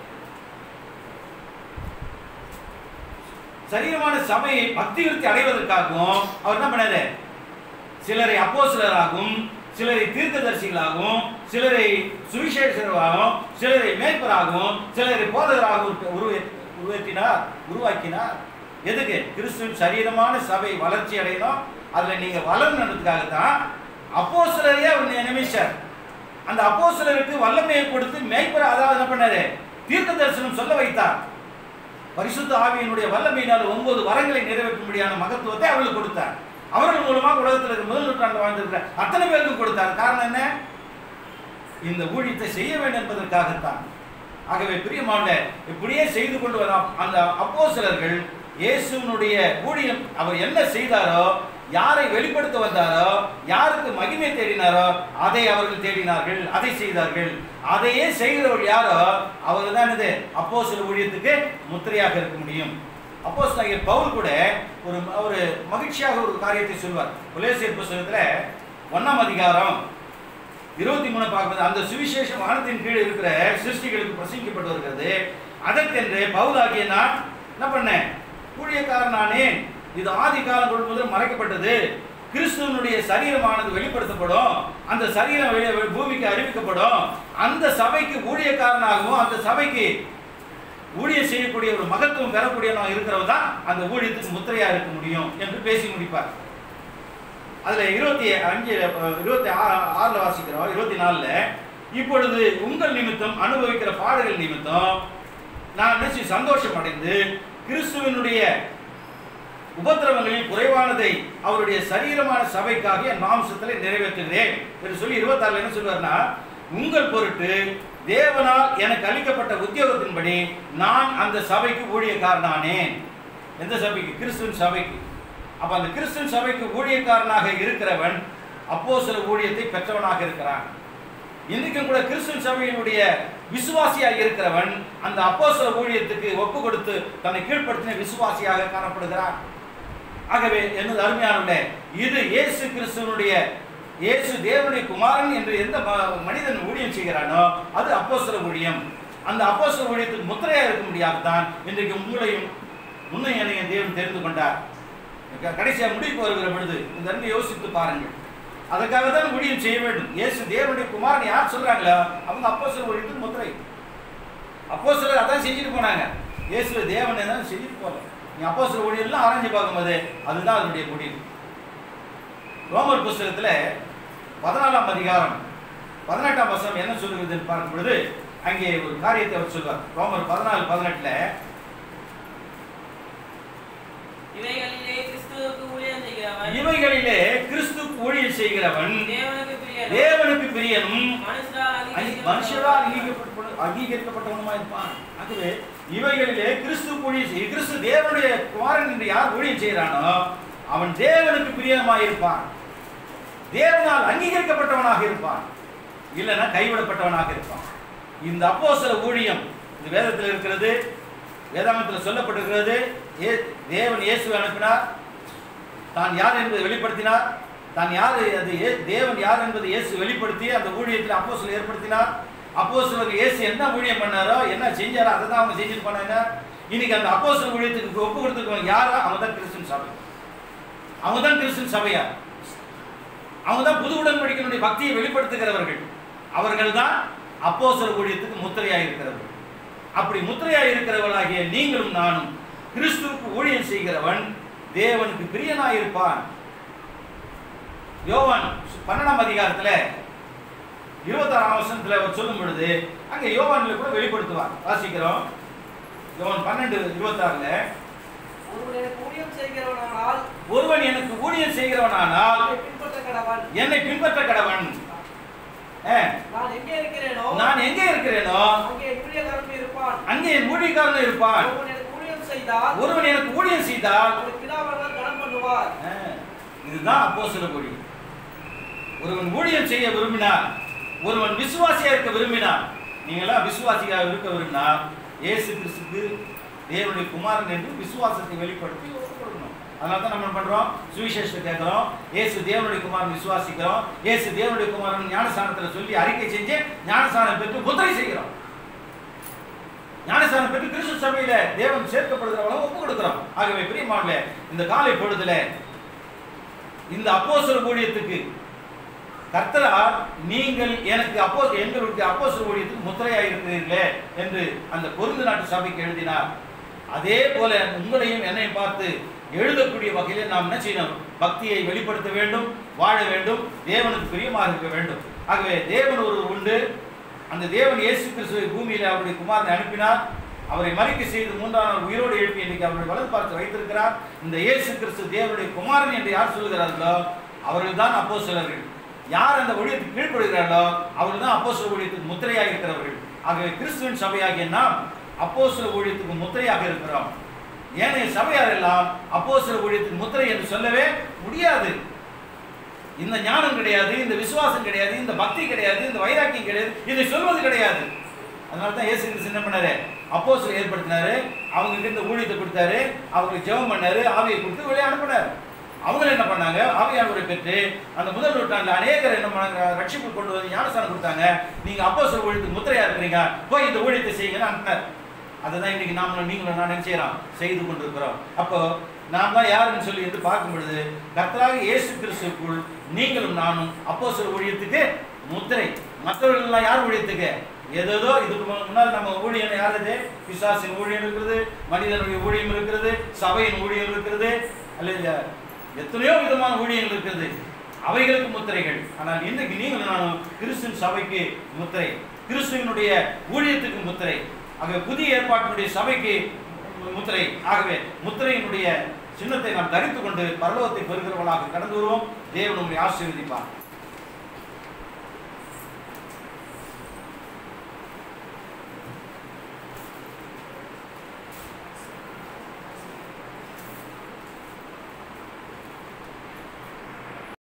சரீரமான சபையை பக்தி விருத்தி அடைவதற்காகவும் அவர் என்ன பண்ணாரு? சிலரை அப்போஸ்தலராகவும் சிலரை தீர்க்கதரிசிகளாகவும் சிலரை சுவிசேஷகராகவும் சிலரை மேய்ப்பராகவும் சிலரை போதகராகவும் உருவாக்கினார் உருவாக்கினார் எதுக்கு? கிறிஸ்துவின் சரீரமான சபை வளர்ச்சி அடையணும். அதுல நீங்க வளரணுன்றதுக்காகத்தான் அப்போஸ்தலரையே அவர் நியமிச்சார். அந்த அப்போஸ்தலருக்கு வல்லமையை கொடுத்து மேய்ப்பர் அதாவது என்ன பண்ணாரு? தீர்க்க தரிசனம் சொல்ல வைத்தார். பரிசுத்த ஆவியினுடைய வல்லமையினால் ஒன்பது வரங்களை நிறைவேற்றும்படியான மகத்துவத்தை அவர்களுக்கு கொடுத்தார். அவர்கள் மூலமாக உலகத்தில் முதல் நூற்றாண்டு வாழ்ந்திருக்கிற அத்தனை பேருக்கும் கொடுத்தார். காரணம் என்ன? இந்த ஊழியத்தை செய்ய வேண்டும் என்பதற்காகத்தான். ஆகவே பிரியமான இப்படியே செய்து கொண்டு வரலாம். அந்த அப்போஸ்தலர்கள் இயேசுவினுடைய ஊழியம் அவர் என்ன செய்தாரோ, யாரை வெளிப்படுத்த வந்தாரோ, யாருக்கு மகிமை தேடினாரோ அதை அவர்கள் தேடினார்கள், அதை செய்தார்கள். அதையே செய்கிறவர்கள் யாரோ அவர் தான் இது அப்போஸ்தலர் ஊழியத்துக்கு முத்திரையாக இருக்க முடியும். அப்போஸ்தலர் பவுல் கூட ஒரு ஒரு மகிழ்ச்சியாக ஒரு காரியத்தை சொல்வார். கொலோசியர் புத்தகத்துல ஒன்னாம் அதிகாரம் இருபத்தி மூணு பார்க்கும்போது அந்த சுவிசேஷம் வானத்தின் கீழ் இருக்கிற சிருஷ்டிகளுக்கு பிரசங்கிக்கப்பட்டு வருகிறது. அதற்கென்று பவுலாகிய நான் என்ன பண்ணேன்? ஊழியக்காரனானேன். இது ஆதி காலம் கொண்டு முதல் மறைக்கப்பட்டது. கிறிஸ்துவனுடைய சரீரமானது வெளிப்படுத்தப்படும். அந்த சரீரம் வெளியே பூமிக்கு அறிவிக்கப்படும். அந்த சபைக்கு ஊழியக்காரனாகவும் அந்த சபைக்கு ஊழியம் செய்யக்கூடிய ஒரு மகத்துவம் பெறக்கூடியவனாக இருக்கிறவன் தான் அந்த ஊழியத்துக்கு முத்திரையா இருக்க முடியும் என்று பேசி முடிப்பார். அதுல இருபத்தி அஞ்சு இருபத்தி ஆறுல வாசிக்கிறோம். இருபத்தி நாலுல இப்பொழுது உங்கள் நிமித்தம் அனுபவிக்கிற பாடுகள் நிமித்தம் நான் நினைச்சு சந்தோஷம் அடைந்து கிறிஸ்துவனுடைய உபத்திரவங்களில் குறைவானதை அவருடைய சரீரமான சபைக்காக என் மாம்சத்திலே நிறைவேற்றுகிறேன் என்று சொல்லி இருபத்தி ஆறுல என்ன சொல்வார்னா, உங்கள் பொருட்டு தேவனால் எனக்கு அளிக்கப்பட்ட உத்தியோகத்தின்படி நான் அந்த சபைக்கு ஊழியக்காரனானேன். எந்த சபைக்கு? கிறிஸ்துவின் சபைக்கு. அப்ப அந்த கிறிஸ்துவின் சபைக்கு ஊழியக்காரனாக இருக்கிறவன் அப்போஸ்தல ஊழியத்தை பெற்றவனாக இருக்கிறான். இன்றைக்கும் கூட கிறிஸ்துவின் சபையினுடைய விசுவாசியாக இருக்கிறவன் அந்த அப்போஸ்தல ஊழியத்துக்கு ஒப்பு கொடுத்து தன்னை கீழ்ப்படுத்தின விசுவாசியாக காணப்படுகிறான். ஆகவே எனது அருமையானவர்களே, இது இயேசு கிறிஸ்துவனுடைய இயேசு தேவனுடைய குமாரன் என்று எந்த மனிதன் ஊழியம் செய்கிறானோ அது அப்போஸ்தல ஊழியம். அந்த அப்போஸ்தல ஊழியத்துக்கு முத்திரையா இருக்க முடியாதுதான் இன்றைக்கு உங்களையும் முன்னைய தேவன் தெரிந்து கொண்டார். கடைசியாக முடிவுக்கு வருகிற பொழுது இந்த ரெண்டு யோசித்து பாருங்கள். அதற்காக தான் ஊழியம் செய்ய வேண்டும். இயேசு தேவனுடைய குமாரன் யார் சொல்றாங்களோ அவங்க அப்போஸ்தல ஊழியத்துக்கு முத்திரை. அப்போஸ்தலர் அதான் செஞ்சுட்டு போனாங்க. இயேசு தேவனை தான் செஞ்சுட்டு போறாங்க. நீ அப்போஸ்தல ஊழியெல்லாம் ஆராய்ச்சி பார்க்கும்போது அதுதான் அதனுடைய முடிவு. ரோமர் புஸ்தகத்துல பதினாலாம் அதிகாரம் பதினெட்டாம் வசனம் என்ன சொல்லுகிறது பார்க்கும் பொழுது அங்கே ஒரு காரியத்தை அவர் சொல்வார். ரோமர் பதினாலு பதினெட்டுல இவைகளிலே கிறிஸ்துவுக்கு ஊழியம் செய்கிறவன் இவைகளிலே கிறிஸ்துவுக்கு ஊழியம் செய்கிறவன் தேவனுக்கு பிரியனும் தேவனுக்கு பிரியனும் மனுஷரால் அங்கீகரிக்கப்பட்டவனுமாய் இருப்பான். ஆகவே இவைகளிலே கிறிஸ்துவுக்கு ஊழியம் செய் கிறிஸ்து தேவனுடைய குமாரன் என்று யார் ஊழியம் செய்கிறானோ அவன் தேவனுக்கு பிரியமாய் இருப்பான். தேவனால் அங்கீகரிக்கப்பட்டவனாக இருப்பான். இல்லைன்னா கைவிடப்பட்டவனாக இருப்பான். இந்த அப்போஸ்தல ஊழியம் இந்த வேதத்தில் இருக்கிறது. வேதாகமத்தில் சொல்லப்பட்டிருக்கிறது. தேவன் இயேசுவை அனுப்பினார். தான் யார் என்பதை வெளிப்படுத்தினார். தான் யார் அது தேவன் யார் என்பதை இயேசு வெளிப்படுத்தி அந்த ஊழியத்தில் அப்போஸ்தலர் ஏற்படுத்தினார். அப்போஸ்தலர் இயேசு என்ன ஊழியம் பண்ணாரோ என்ன செஞ்சாரோ அதை தான் அவங்க செஞ்சுட்டு போனாங்க. இன்னைக்கு அந்த அப்போஸ்தல ஊழியத்துக்கு ஒப்பு கொடுத்துருக்கவங்க யாரோ அவங்க தான் கிறிஸ்துவின் சபை. அவங்க தான் கிறிஸ்துவின் சபையார். அவங்க தான் புது உடன்படிக்கையினுடைய பக்தியை வெளிப்படுத்துகிறவர்கள். அவர்கள் தான் அப்போஸ்தல ஊழியத்துக்கு முத்திரையாக இருக்கிறவர்கள். அப்படி முத்திரையாக இருக்கிறவர்களாகிய நீங்களும் நானும் கிறிஸ்துவுக்கு ஊழியம் செய்கிறவன் தேவனுக்கு பிரியனாய் இருப்பான். யோவான் பன்னெண்டாம் அதிகாரத்துல இருபத்தி ஆறாம் வசனத்துல அவர் சொல்லும் பொழுது அங்க யோவான்ல கூட வெளிப்படுத்துவார். வாசிக்கிறோம். யோவான் பன்னெண்டு இருபத்தி ஆறுல ஒருவன் எனக்கு ஊழியம் செய்கிறவனானால் என்னை பின்பற்ற கடவன். நான் எங்கே இருக்கிறேனோ அங்கே என் ஊழியக்காரன் இருப்பான். ஒருவன் எனக்கு ஊழியம் செய்தால் இதுதான் அப்போஸ்தல ஊழியம். ஒருவன் ஊழியம் செய்ய விரும்பினார், ஒருவன் விசுவாசியா இருக்க விரும்பினார். நீங்களாம் விசுவாசியாக இருக்க விரும்பினார் இயேசு கிறிஸ்துக்கு தேவனுடைய குமாரன் என்று விசுவாசத்தை வெளிப்படுத்தி கொடுக்கணும். அதனால தான் நம்ம பண்றோம், சுவிசேஷத்தை கேட்கிறோம், இயேசு தேவனுடைய குமாரன் விசுவாசிக்கிறோம், இயேசு தேவனுடைய குமாரன் ஞானஸ்தானத்தில் சொல்லி அறிக்கை செஞ்சு ஞானஸ்தானம் பெற்று முத்திரை செய்கிறோம். ஞானஸ்தானம் பெற்று கிறிஸ்து சபையில தேவன் சேர்க்கப்படுகிறவங்களும் ஒப்பு கொடுக்கிறோம். ஆகவே பிரியமானவர்களே, இந்த காலை பொழுதுல இந்த அப்போஸ்தல ஊழியத்துக்கு கர்த்தரால் நீங்கள் எனக்கு அப்போ எங்களுடைய அப்போஸ்தல ஊழியத்துக்கு முத்திரையாக இருக்கிறீர்களே என்று அந்த கொரிந்து நாட்டு சபைக்கு எழுதினார். அதே போல உங்களையும் என்னை பார்த்து எழுதக்கூடிய வகையில் நாம் என்ன செய்யணும்? பக்தியை வெளிப்படுத்த வேண்டும், வாழ வேண்டும், தேவனுக்கு பிரியமாக இருக்க வேண்டும். ஆகவே தேவன் ஒரு உண்டு. அந்த தேவன் இயேசு கிறிஸ்துவை பூமியில் அவருடைய குமாரனை அனுப்பினார். அவரை மறிக்க செய்து மூன்றாம் நாள் உயிரோடு எழுப்பி இன்றைக்கு அவருடைய வலது பார்த்து வைத்திருக்கிறார். இந்த இயேசு கிறிஸ்து தேவனுடைய குமாரன் என்று யார் சொல்லுகிறார்களோ அவர்கள் தான் அப்போஸ்தலர்கள். யார் அந்த ஊழியத்துக்கு கீழ்ப்படுகிறார்களோ அவர்கள் தான் அப்போஸ்தல ஊழியத்துக்கு முத்திரையாக இருக்கிறவர்கள். ஆகவே கிறிஸ்துவின் சபையாகிய நாம் அப்போஸ்தல ஊழியத்துக்கு முத்திரையாக இருக்கிறோம். ஏனைய சபையார் எல்லாம் அப்போஸ்தல ஊழியத்துக்கு முத்திரை என்று சொல்லவே முடியாது. இந்த ஞானம் கிடையாது, இந்த விசுவாசம் கிடையாது, இந்த பக்தி கிடையாது, இந்த வைராக்கியம் கிடையாது, இதை சொல்வது கிடையாது. அதனால தான் இயேசு கிறிஸ்து என்ன பண்ணாரு? அப்போஸ்தலர் ஏற்படுத்தினாரு, அவங்க கிட்ட ஊழியத்தை கொடுத்தாரு, அவங்களுக்கு ஜெபம் பண்ணாரு, ஆவியை கொடுத்து வெளியே அனுப்பினார். அவங்க என்ன பண்ணாங்க, ஆவியானவரை பெற்று அந்த முதல் நூற்றாண்டில் அநேகர் என்ன பண்ணாங்க, ரட்சிப்பு கொண்டு வந்து ஞானஸ்தானம் கொடுத்தாங்க. நீங்க அப்போஸ்தலர் ஊழியத்துக்கு முத்திரையா இருக்கிறீங்க, போய் இந்த ஊழியத்தை செய்யுங்கன்னு அனுப்பினார். அதுதான் இன்னைக்கு நாமளும் நீங்களும் நான் செய்யறோம், செய்து கொண்டிருக்கிறோம். அப்போ நாம் தான் யாருன்னு சொல்லி எடுத்து பார்க்கும் பொழுது கர்த்தராகிய இயேசு கிறிஸ்துவுக்குள் நீங்களும் நானும் அப்போஸ்தலர் ஊழியத்துக்கு முத்திரை. மற்றவர்கள் எல்லாம் யார் ஊழியத்துக்கு? ஏதோ இதுக்கு முன்னால் நம்ம ஊழியம் யாருது? பிசாசின் ஊழியம் இருக்கிறது, மனிதனுடைய ஊழியம் இருக்கிறது, சபையின் ஊழியம் இருக்கிறது, அல்ல எத்தனையோ விதமான ஊழியங்கள் இருக்கிறது, அவைகளுக்கு முத்திரைகள். ஆனால் இன்றைக்கு நீங்கள் நானும் கிறிஸ்துவின் சபைக்கு முத்திரை, கிறிஸ்துவனுடைய ஊழியத்துக்கு முத்திரை. ஆகவே புதிய ஏற்பாட்டினுடைய சபைக்கு முத்திரை. ஆகவே முத்திரையினுடைய சின்னத்தை நாம் தரித்துக் கொண்டு பரலோகத்தை பெறுகிறவர்களாக கடந்து வருவோம். தேவன் உங்களை ஆசீர்வதிப்பார்.